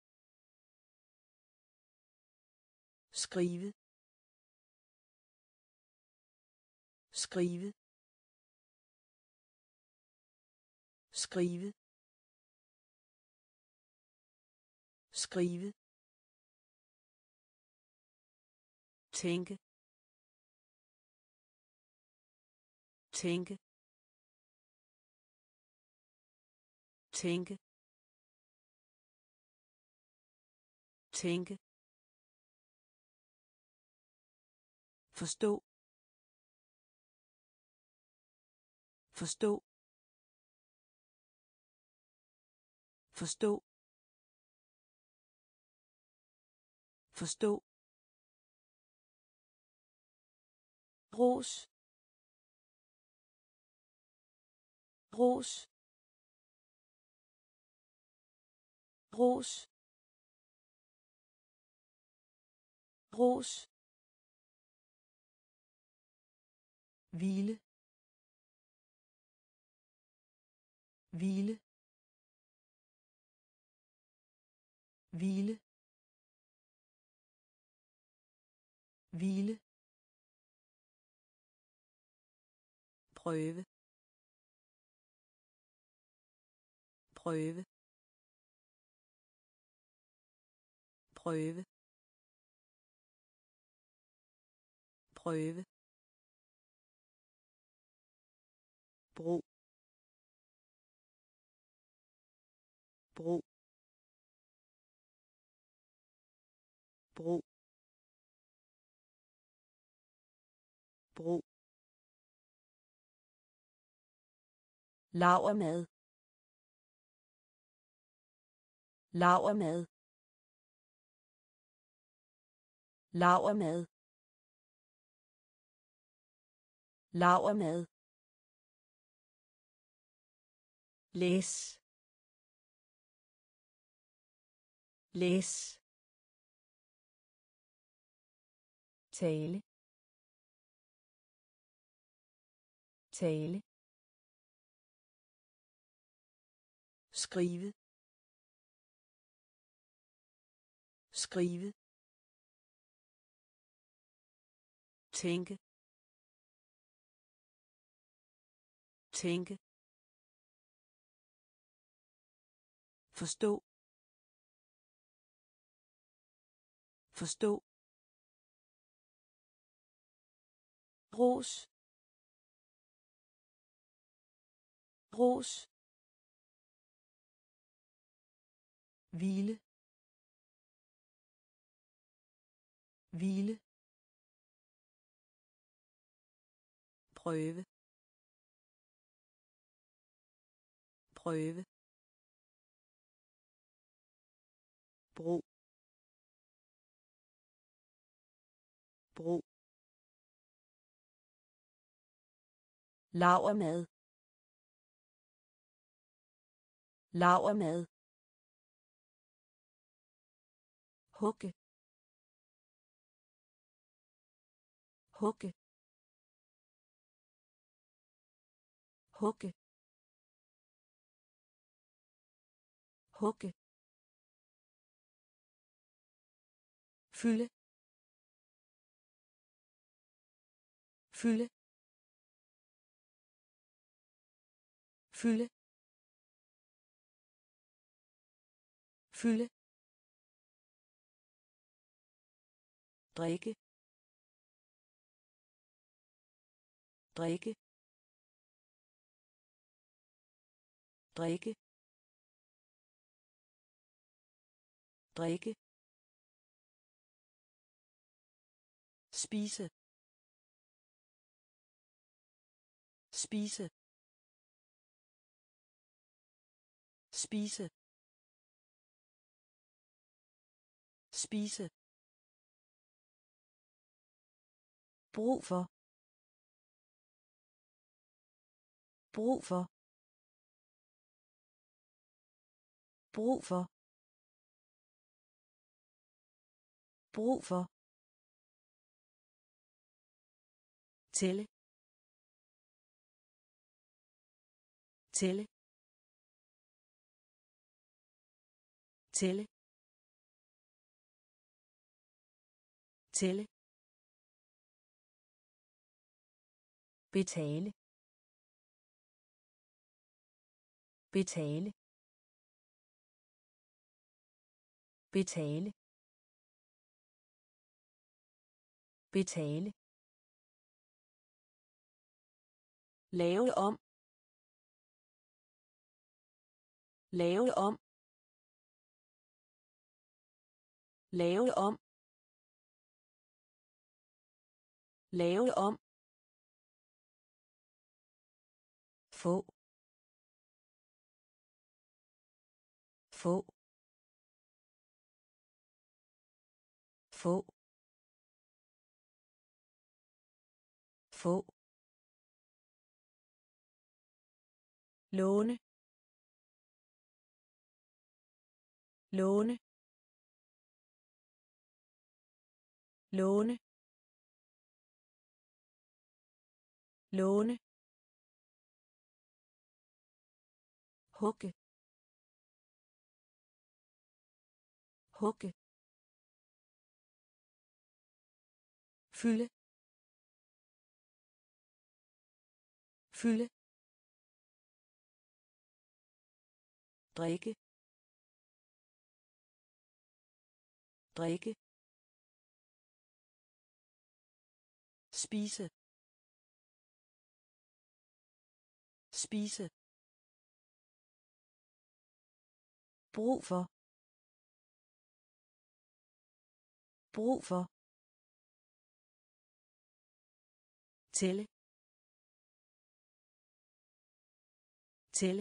skrive skrive skrive skrive tænke tænke tænke tænke Forstå. Forstå. Forstå. Forstå. Ros. Ros. Ros. Ros. Hvile. Hvile. Hvile. Hvile. Prøve. Prøve. Prøve. Prøve. Bro. Bro. Bro. Bro. Lavermad. Lavermad. Lavermad. Lavermad. Læs. Læs. Tale. Tale. Skrive. Skrive. Tænke. Tænke. Forstå. Forstå. Ros. Ros. Hvile. Hvile. Prøve. Prøve. Bro. Bro. Lavermad. Lavermad. Hugge. Hugge. Hugge. Hugge. Fylde. Fylde. Fylde. Fylde. Drikke. Drikke. Drikke. Drikke. Spise. Spise. Spise. Spise. Brug for. Brug for. Brug for. Brug for. Tælle. Tælle. Tælle. Tælle. Betale. Betale. Betale. Betale. Lave om. Lave om. Lave om. lave om,
få, få, få, få, låne, låne, låne, låne, hugge, hugge, fylde, fylde, drikke, drikke, spise, spise, brug for, brug for, tælle, tælle,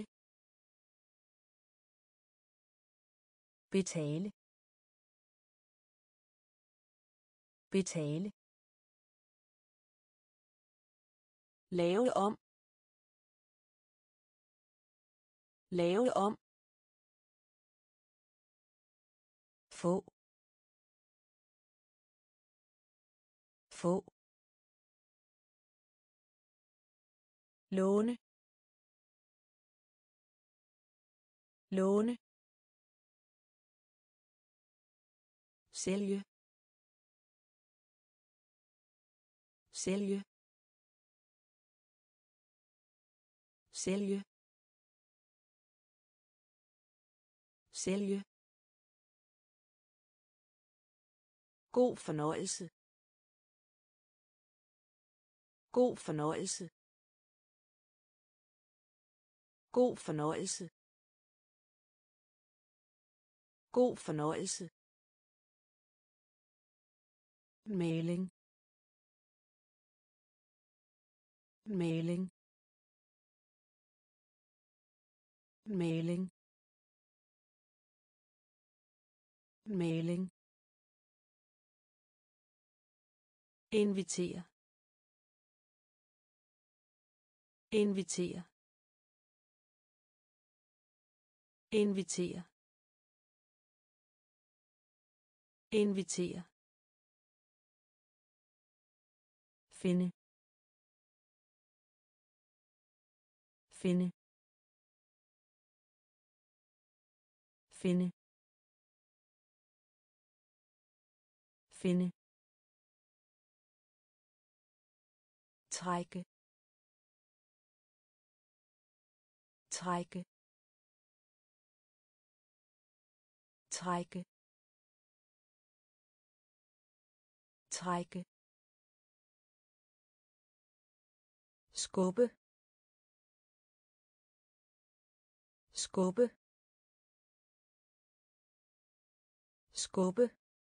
betale, betale, lave om, lave om, få, få, låne, låne, sælge, sælge, sælge, sælge, god fornøjelse, god fornøjelse, god fornøjelse, god fornøjelse, mailing, mailing, mailing, mailing, invitere, invitere, invitere, invitere, finde, finde, finde, finde, trække, trække, trække, trække, skubbe, skubbe, skubbe,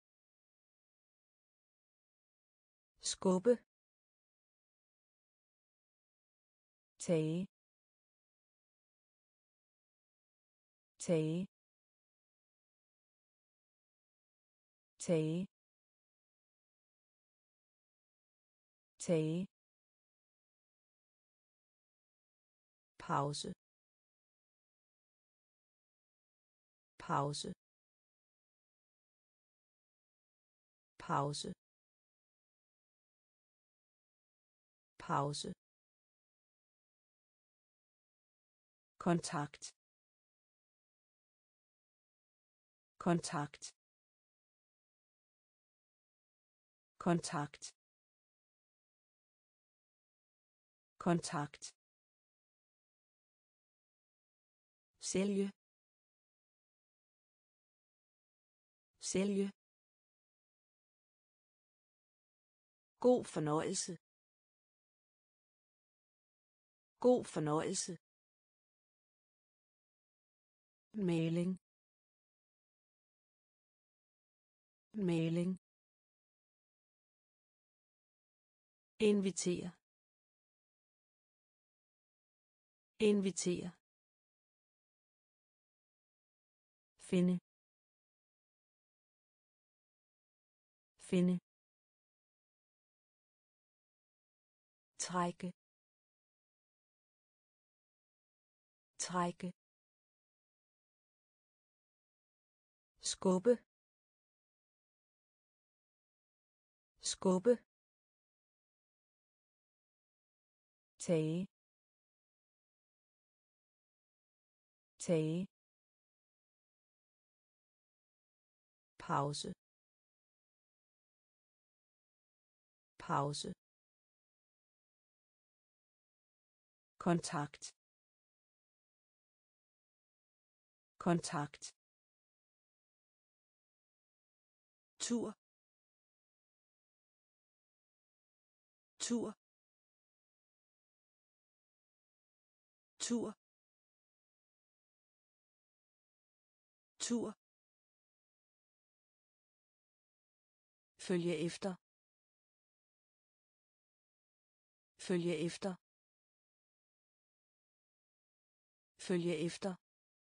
skubbe, tage, tage, tage, tage, pause, pause, pause, pause, kontakt, kontakt, kontakt, kontakt, sælge, sælge, god fornøjelse, god fornøjelse, mailing, mailing, invitere invitere finde finde trække trække skubbe skubbe tage tage pause pause kontakt kontakt tur tur tur tur følge efter følge efter følge efter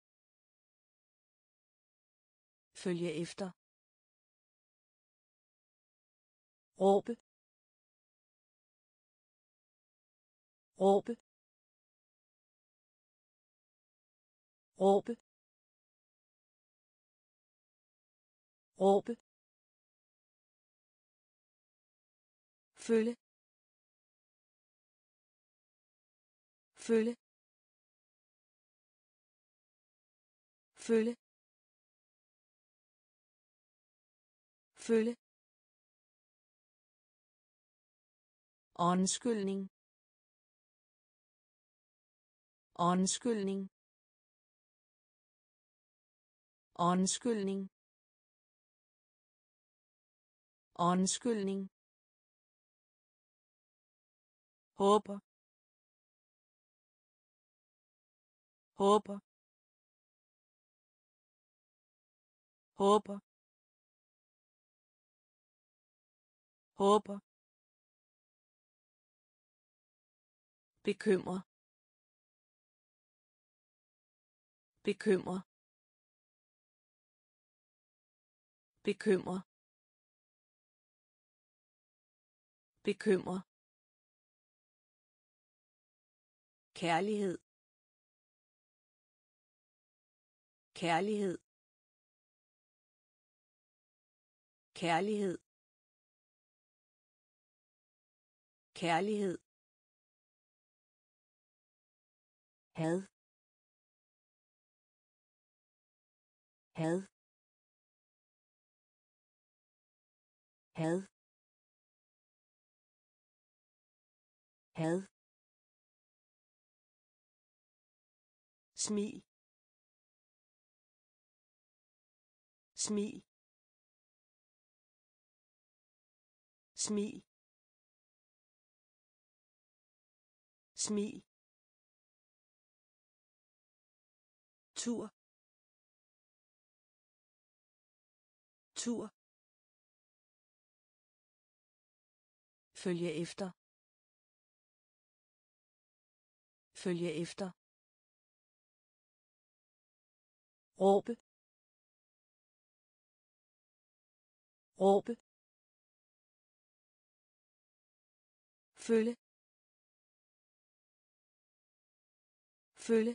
følge efter råbe råbe råbe råbe følge følge følge følge undskyldning undskyldning undskyldning undskyldning håber håber håber håber bekymre bekymre bekymre bekymre kærlighed kærlighed kærlighed kærlighed had had had had smil smil smil smil tur tur følge efter følge efter råbe råbe følge følge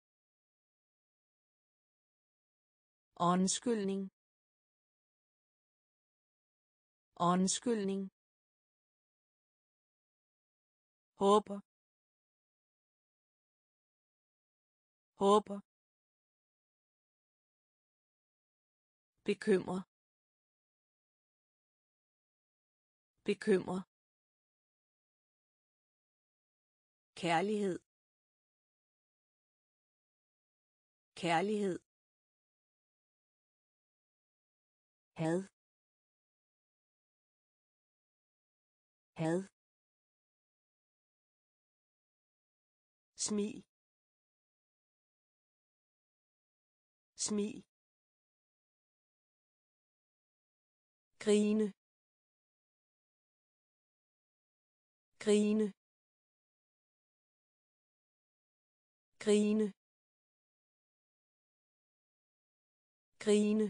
undskyldning undskyldning håber håber bekymre bekymre kærlighed kærlighed had had smil smil grine grine grine grine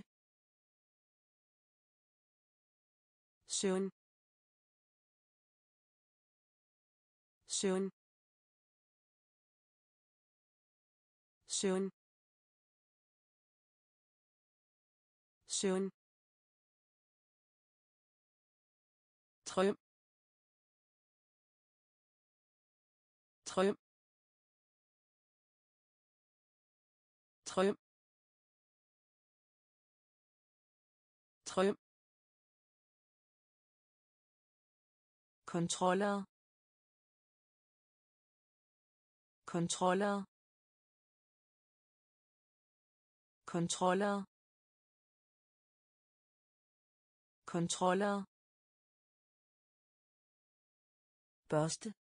søvn søvn søvn søvn drøm drøm drøm drøm kontroller kontroller kontroller kontroller børste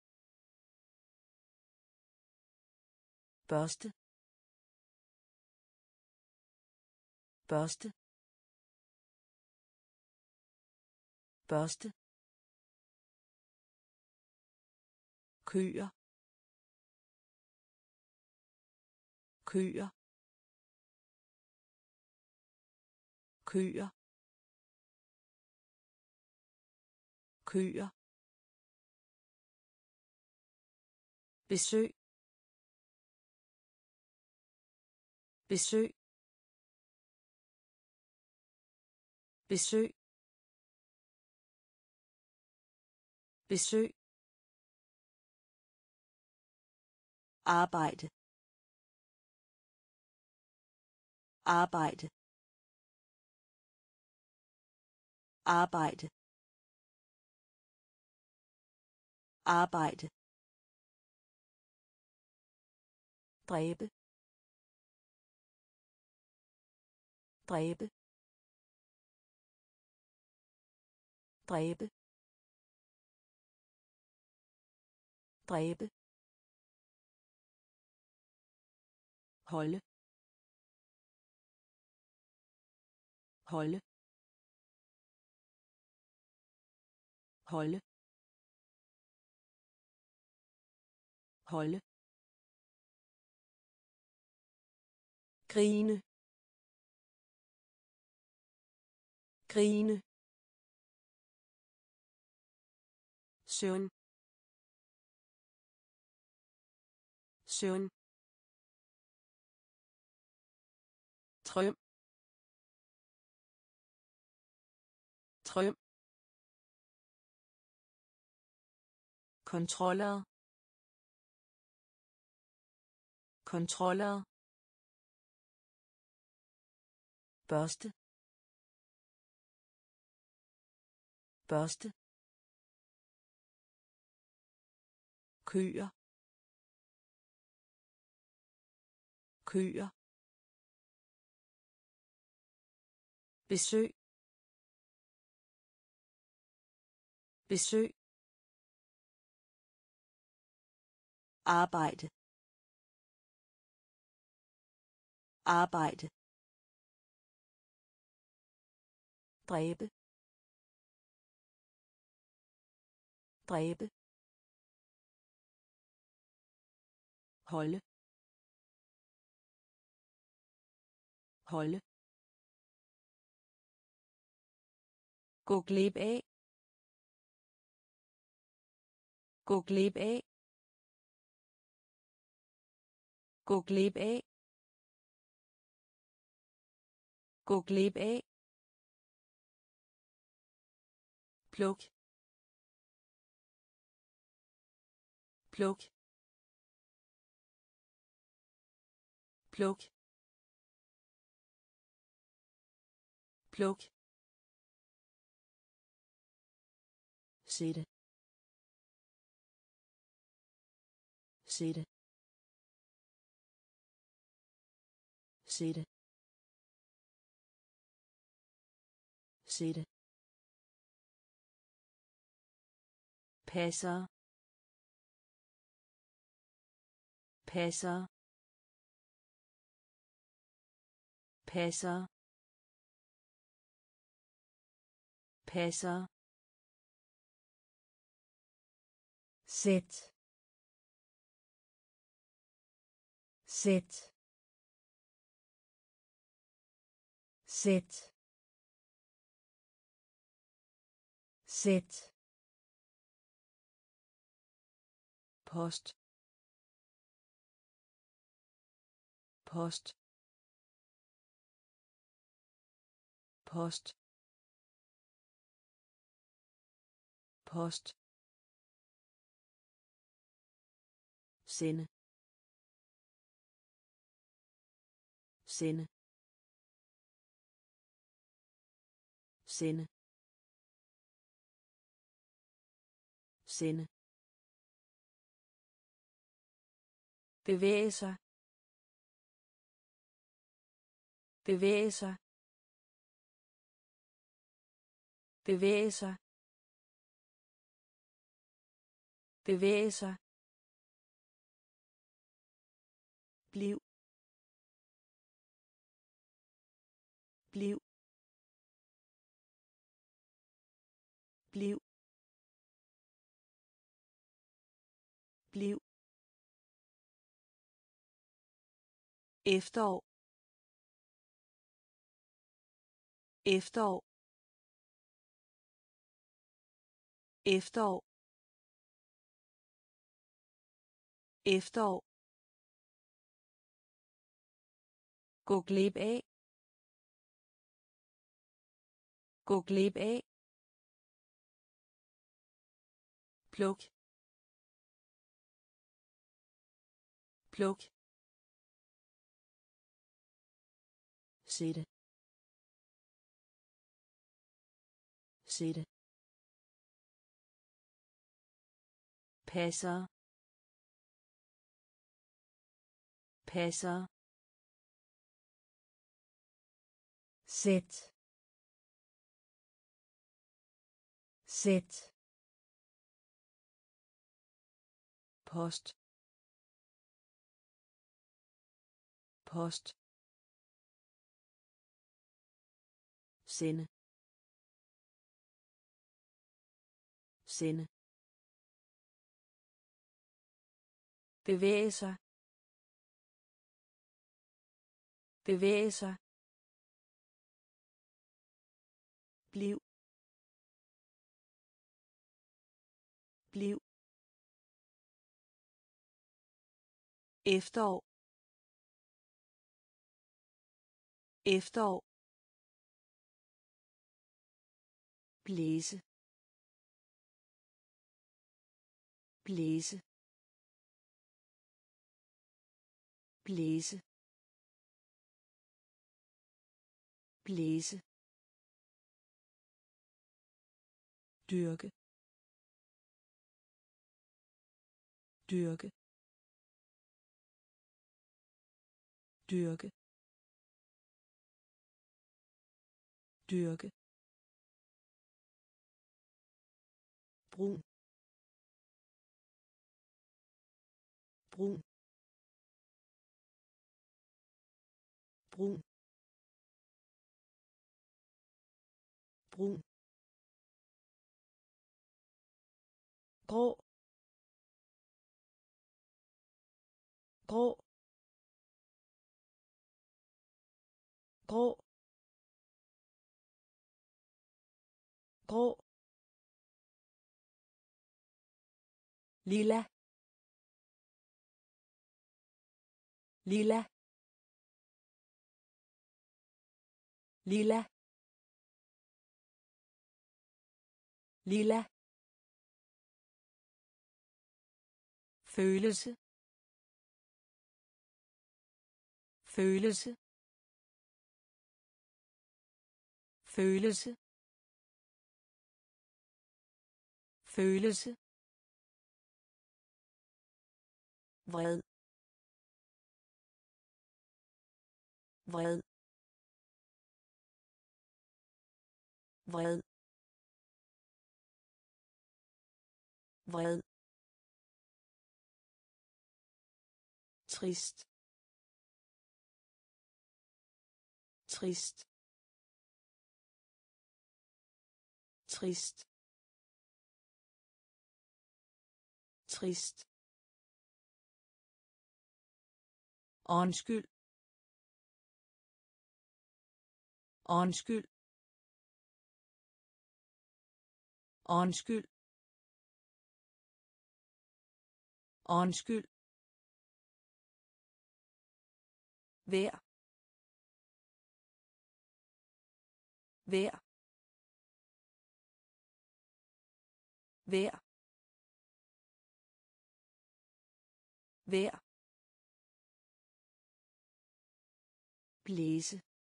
børste børste børste køer køer køer køer besøg besøg besøg besøg arbejde arbejde arbejde arbejde dræbe dræbe dræbe dræbe holde holde holde holde grine grine søvn søvn drøm drøm kontroller kontroller børste børste køer køer besøg besøg arbejde arbejde dræbe dræbe holde holde gå glip af gå glip af gå glip af gå glip af pluk pluk pluk pluk sætte sætte sætte sætte passer passer passer passer
Sæt. Sæt. Sæt. Sæt.
post post post post sende sende sende sende bevæge sig bevæge sig bevæge sig bevæge sig bliv bliv bliv bliv efterår efterår efterår efterår gå glip af gå glip af pluk pluk sætte sætte passer passer
Sæt. Sæt.
post post sende sende bevæge sig bevæge sig bliv bliv efterår efterår blæse blæse blæse blæse dyrke dyrke dyrke dyrke brun brun brun brun grå grå grå grå lilla lilla lilla lilla følelse følelse følelse følelse vred vred vred vred trist trist trist trist,
undskyld, undskyld, undskyld, undskyld, vær, vær, vær, vær, blæse,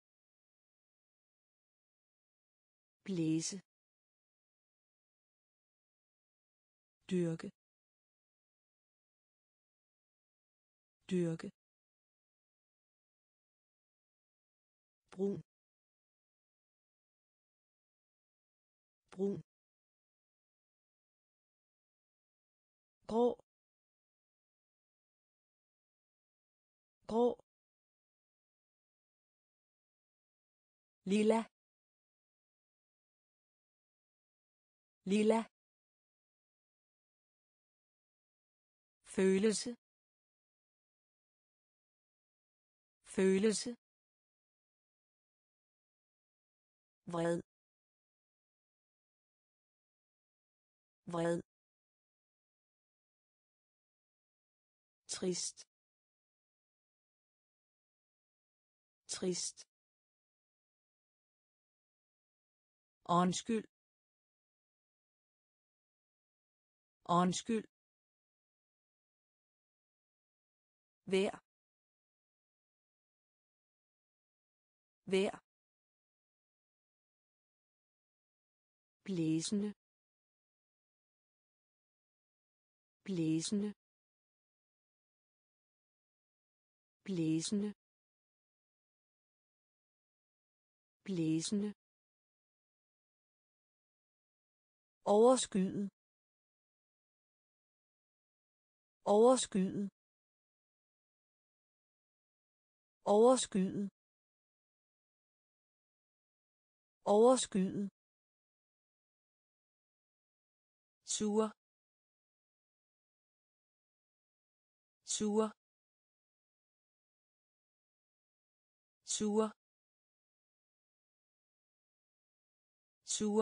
blæse, dyrke, dyrke, brun, brun, grå, grå, lilla, lilla, følelse, følelse, vred, vred, trist, trist, undskyld, undskyld, vær, vær, blæsende, blæsende, blæsende, blæsende, overskyet, overskyet, overskyet, overskyet, sur, sur, sur, sur,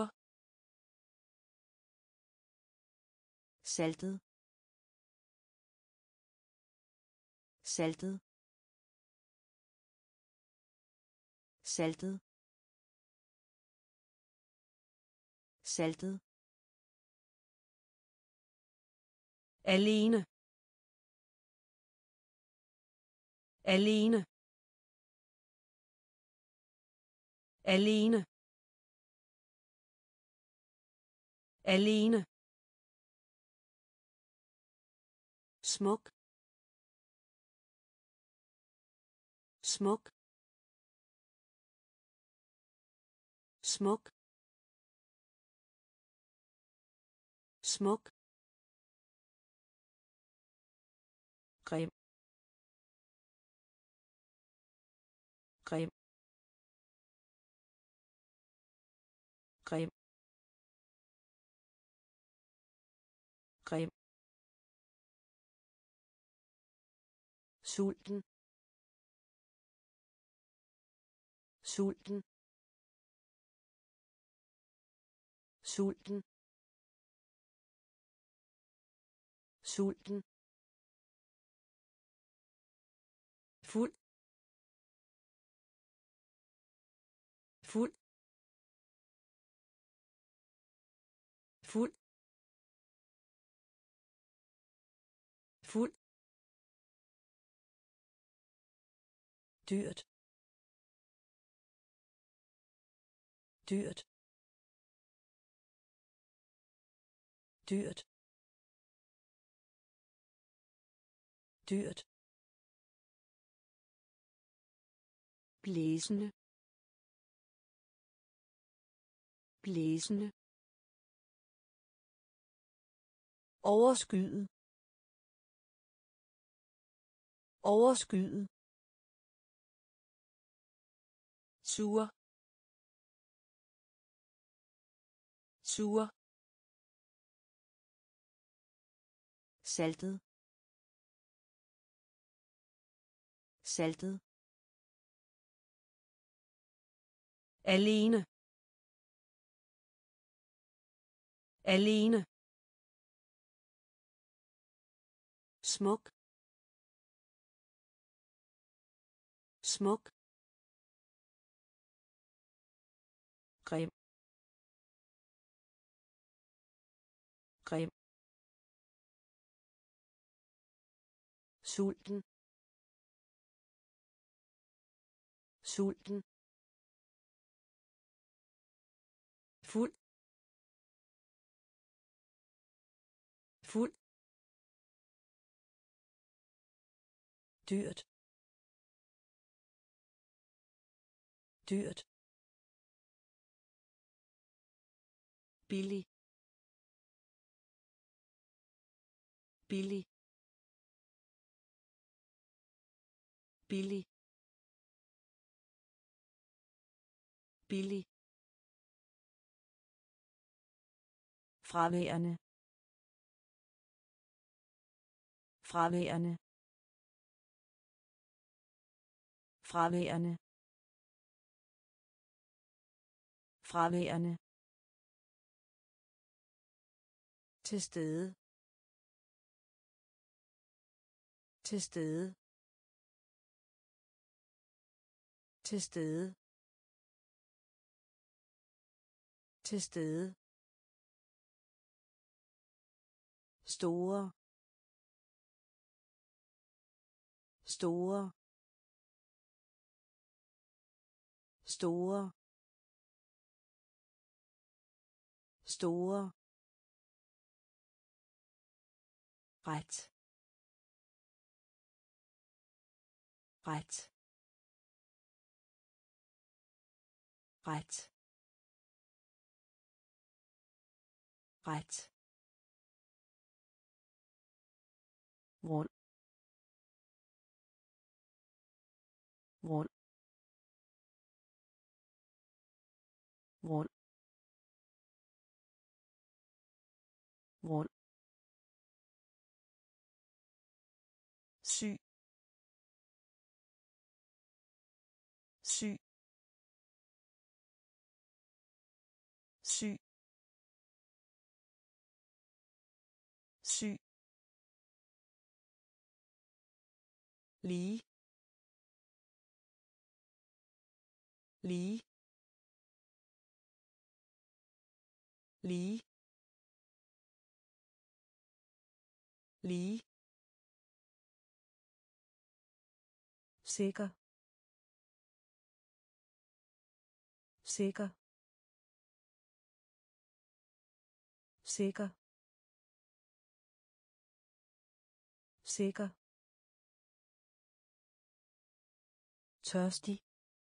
saltet, saltet, saltet, saltet, alene, alene, alene, alene, smuk, smuk, smuk, smuk, grim, grim, grim, grim, sulten, sulten, sulten, sulten, fuld, fuld, fuld, fuld, dyrt, dyrt, dyrt, dyrt, blæsende, blæsende, overskyet, overskyet, sur, sur, saltet saltet alene alene smuk smuk grim grim sulten sulten fuld fuld dyrt dyrt billig billig billig billig fraværende fraværende fraværende fraværende til stede til stede til stede til stede store store store store ret ret ret ret rund rund rund rund syg syg syg syg lige lige lige lige sikker sikker sikker sikker tørstig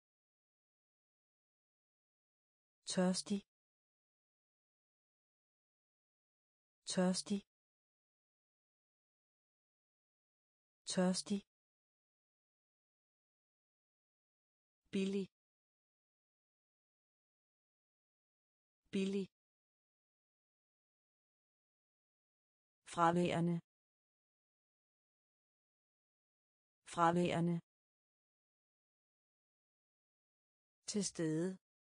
tørstig tørstig tørstig billig billig fraværende fraværende til stede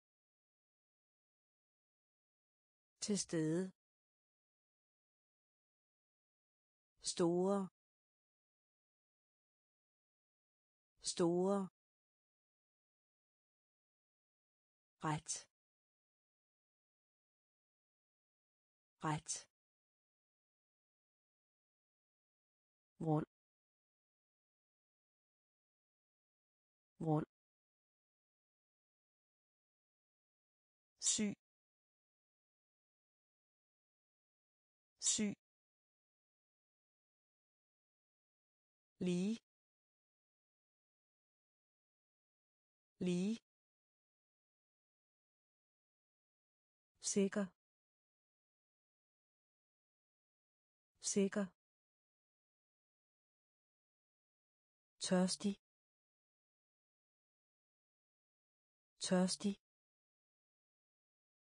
til stede store store ret ret rund rund syg syg lige lige sikker sikker tørstig tørstig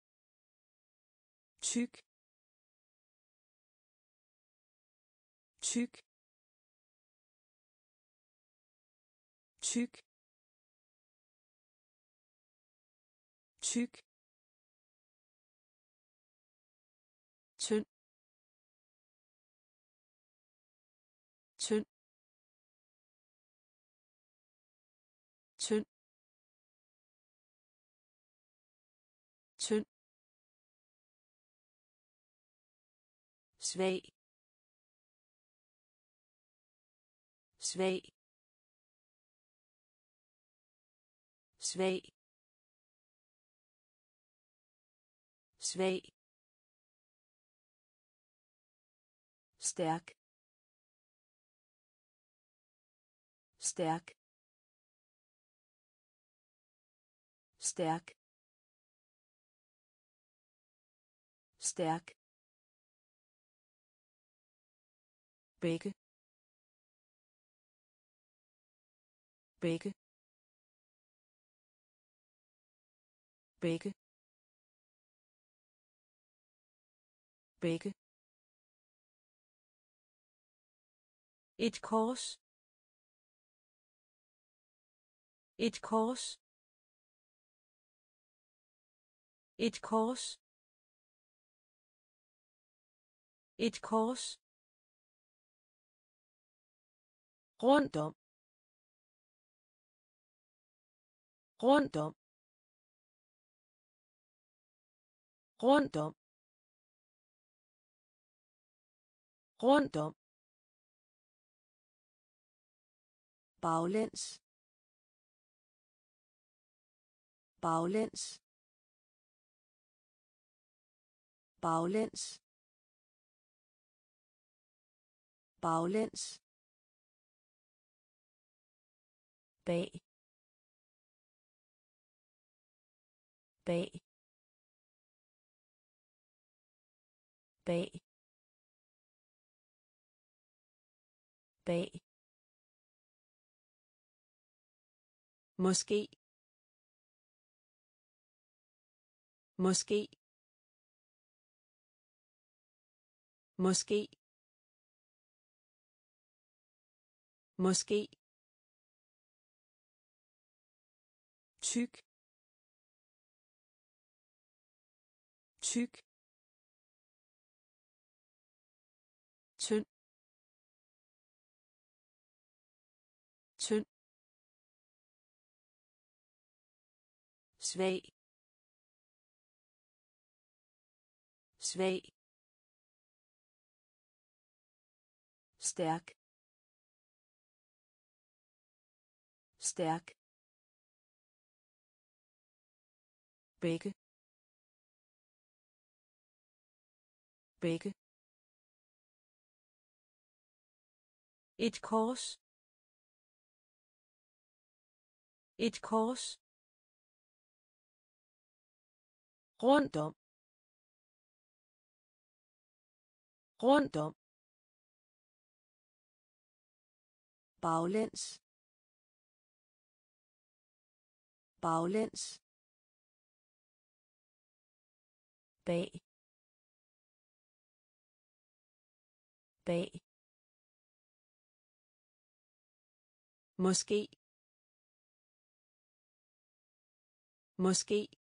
tyk tyk, tyk, tyk, tynd, tynd, tynd, tynd, svag, svag, svag, svag, stærk, stærk, stærk, stærk, begge, begge, begge, begge, et kors, et kors, et kors, et kors, rundt om, rundt om, rundt om, rundt om, baglæns, baglæns, baglæns, baglæns, bag, bag, bag, bag, måske, måske, måske, måske, tyk, tyk, tynd, tynd, svag, svag, stærk, stærk, begge, begge, et kors, et kors, rundt om, rundt om, baglæns, baglæns, bag, bag, måske, måske,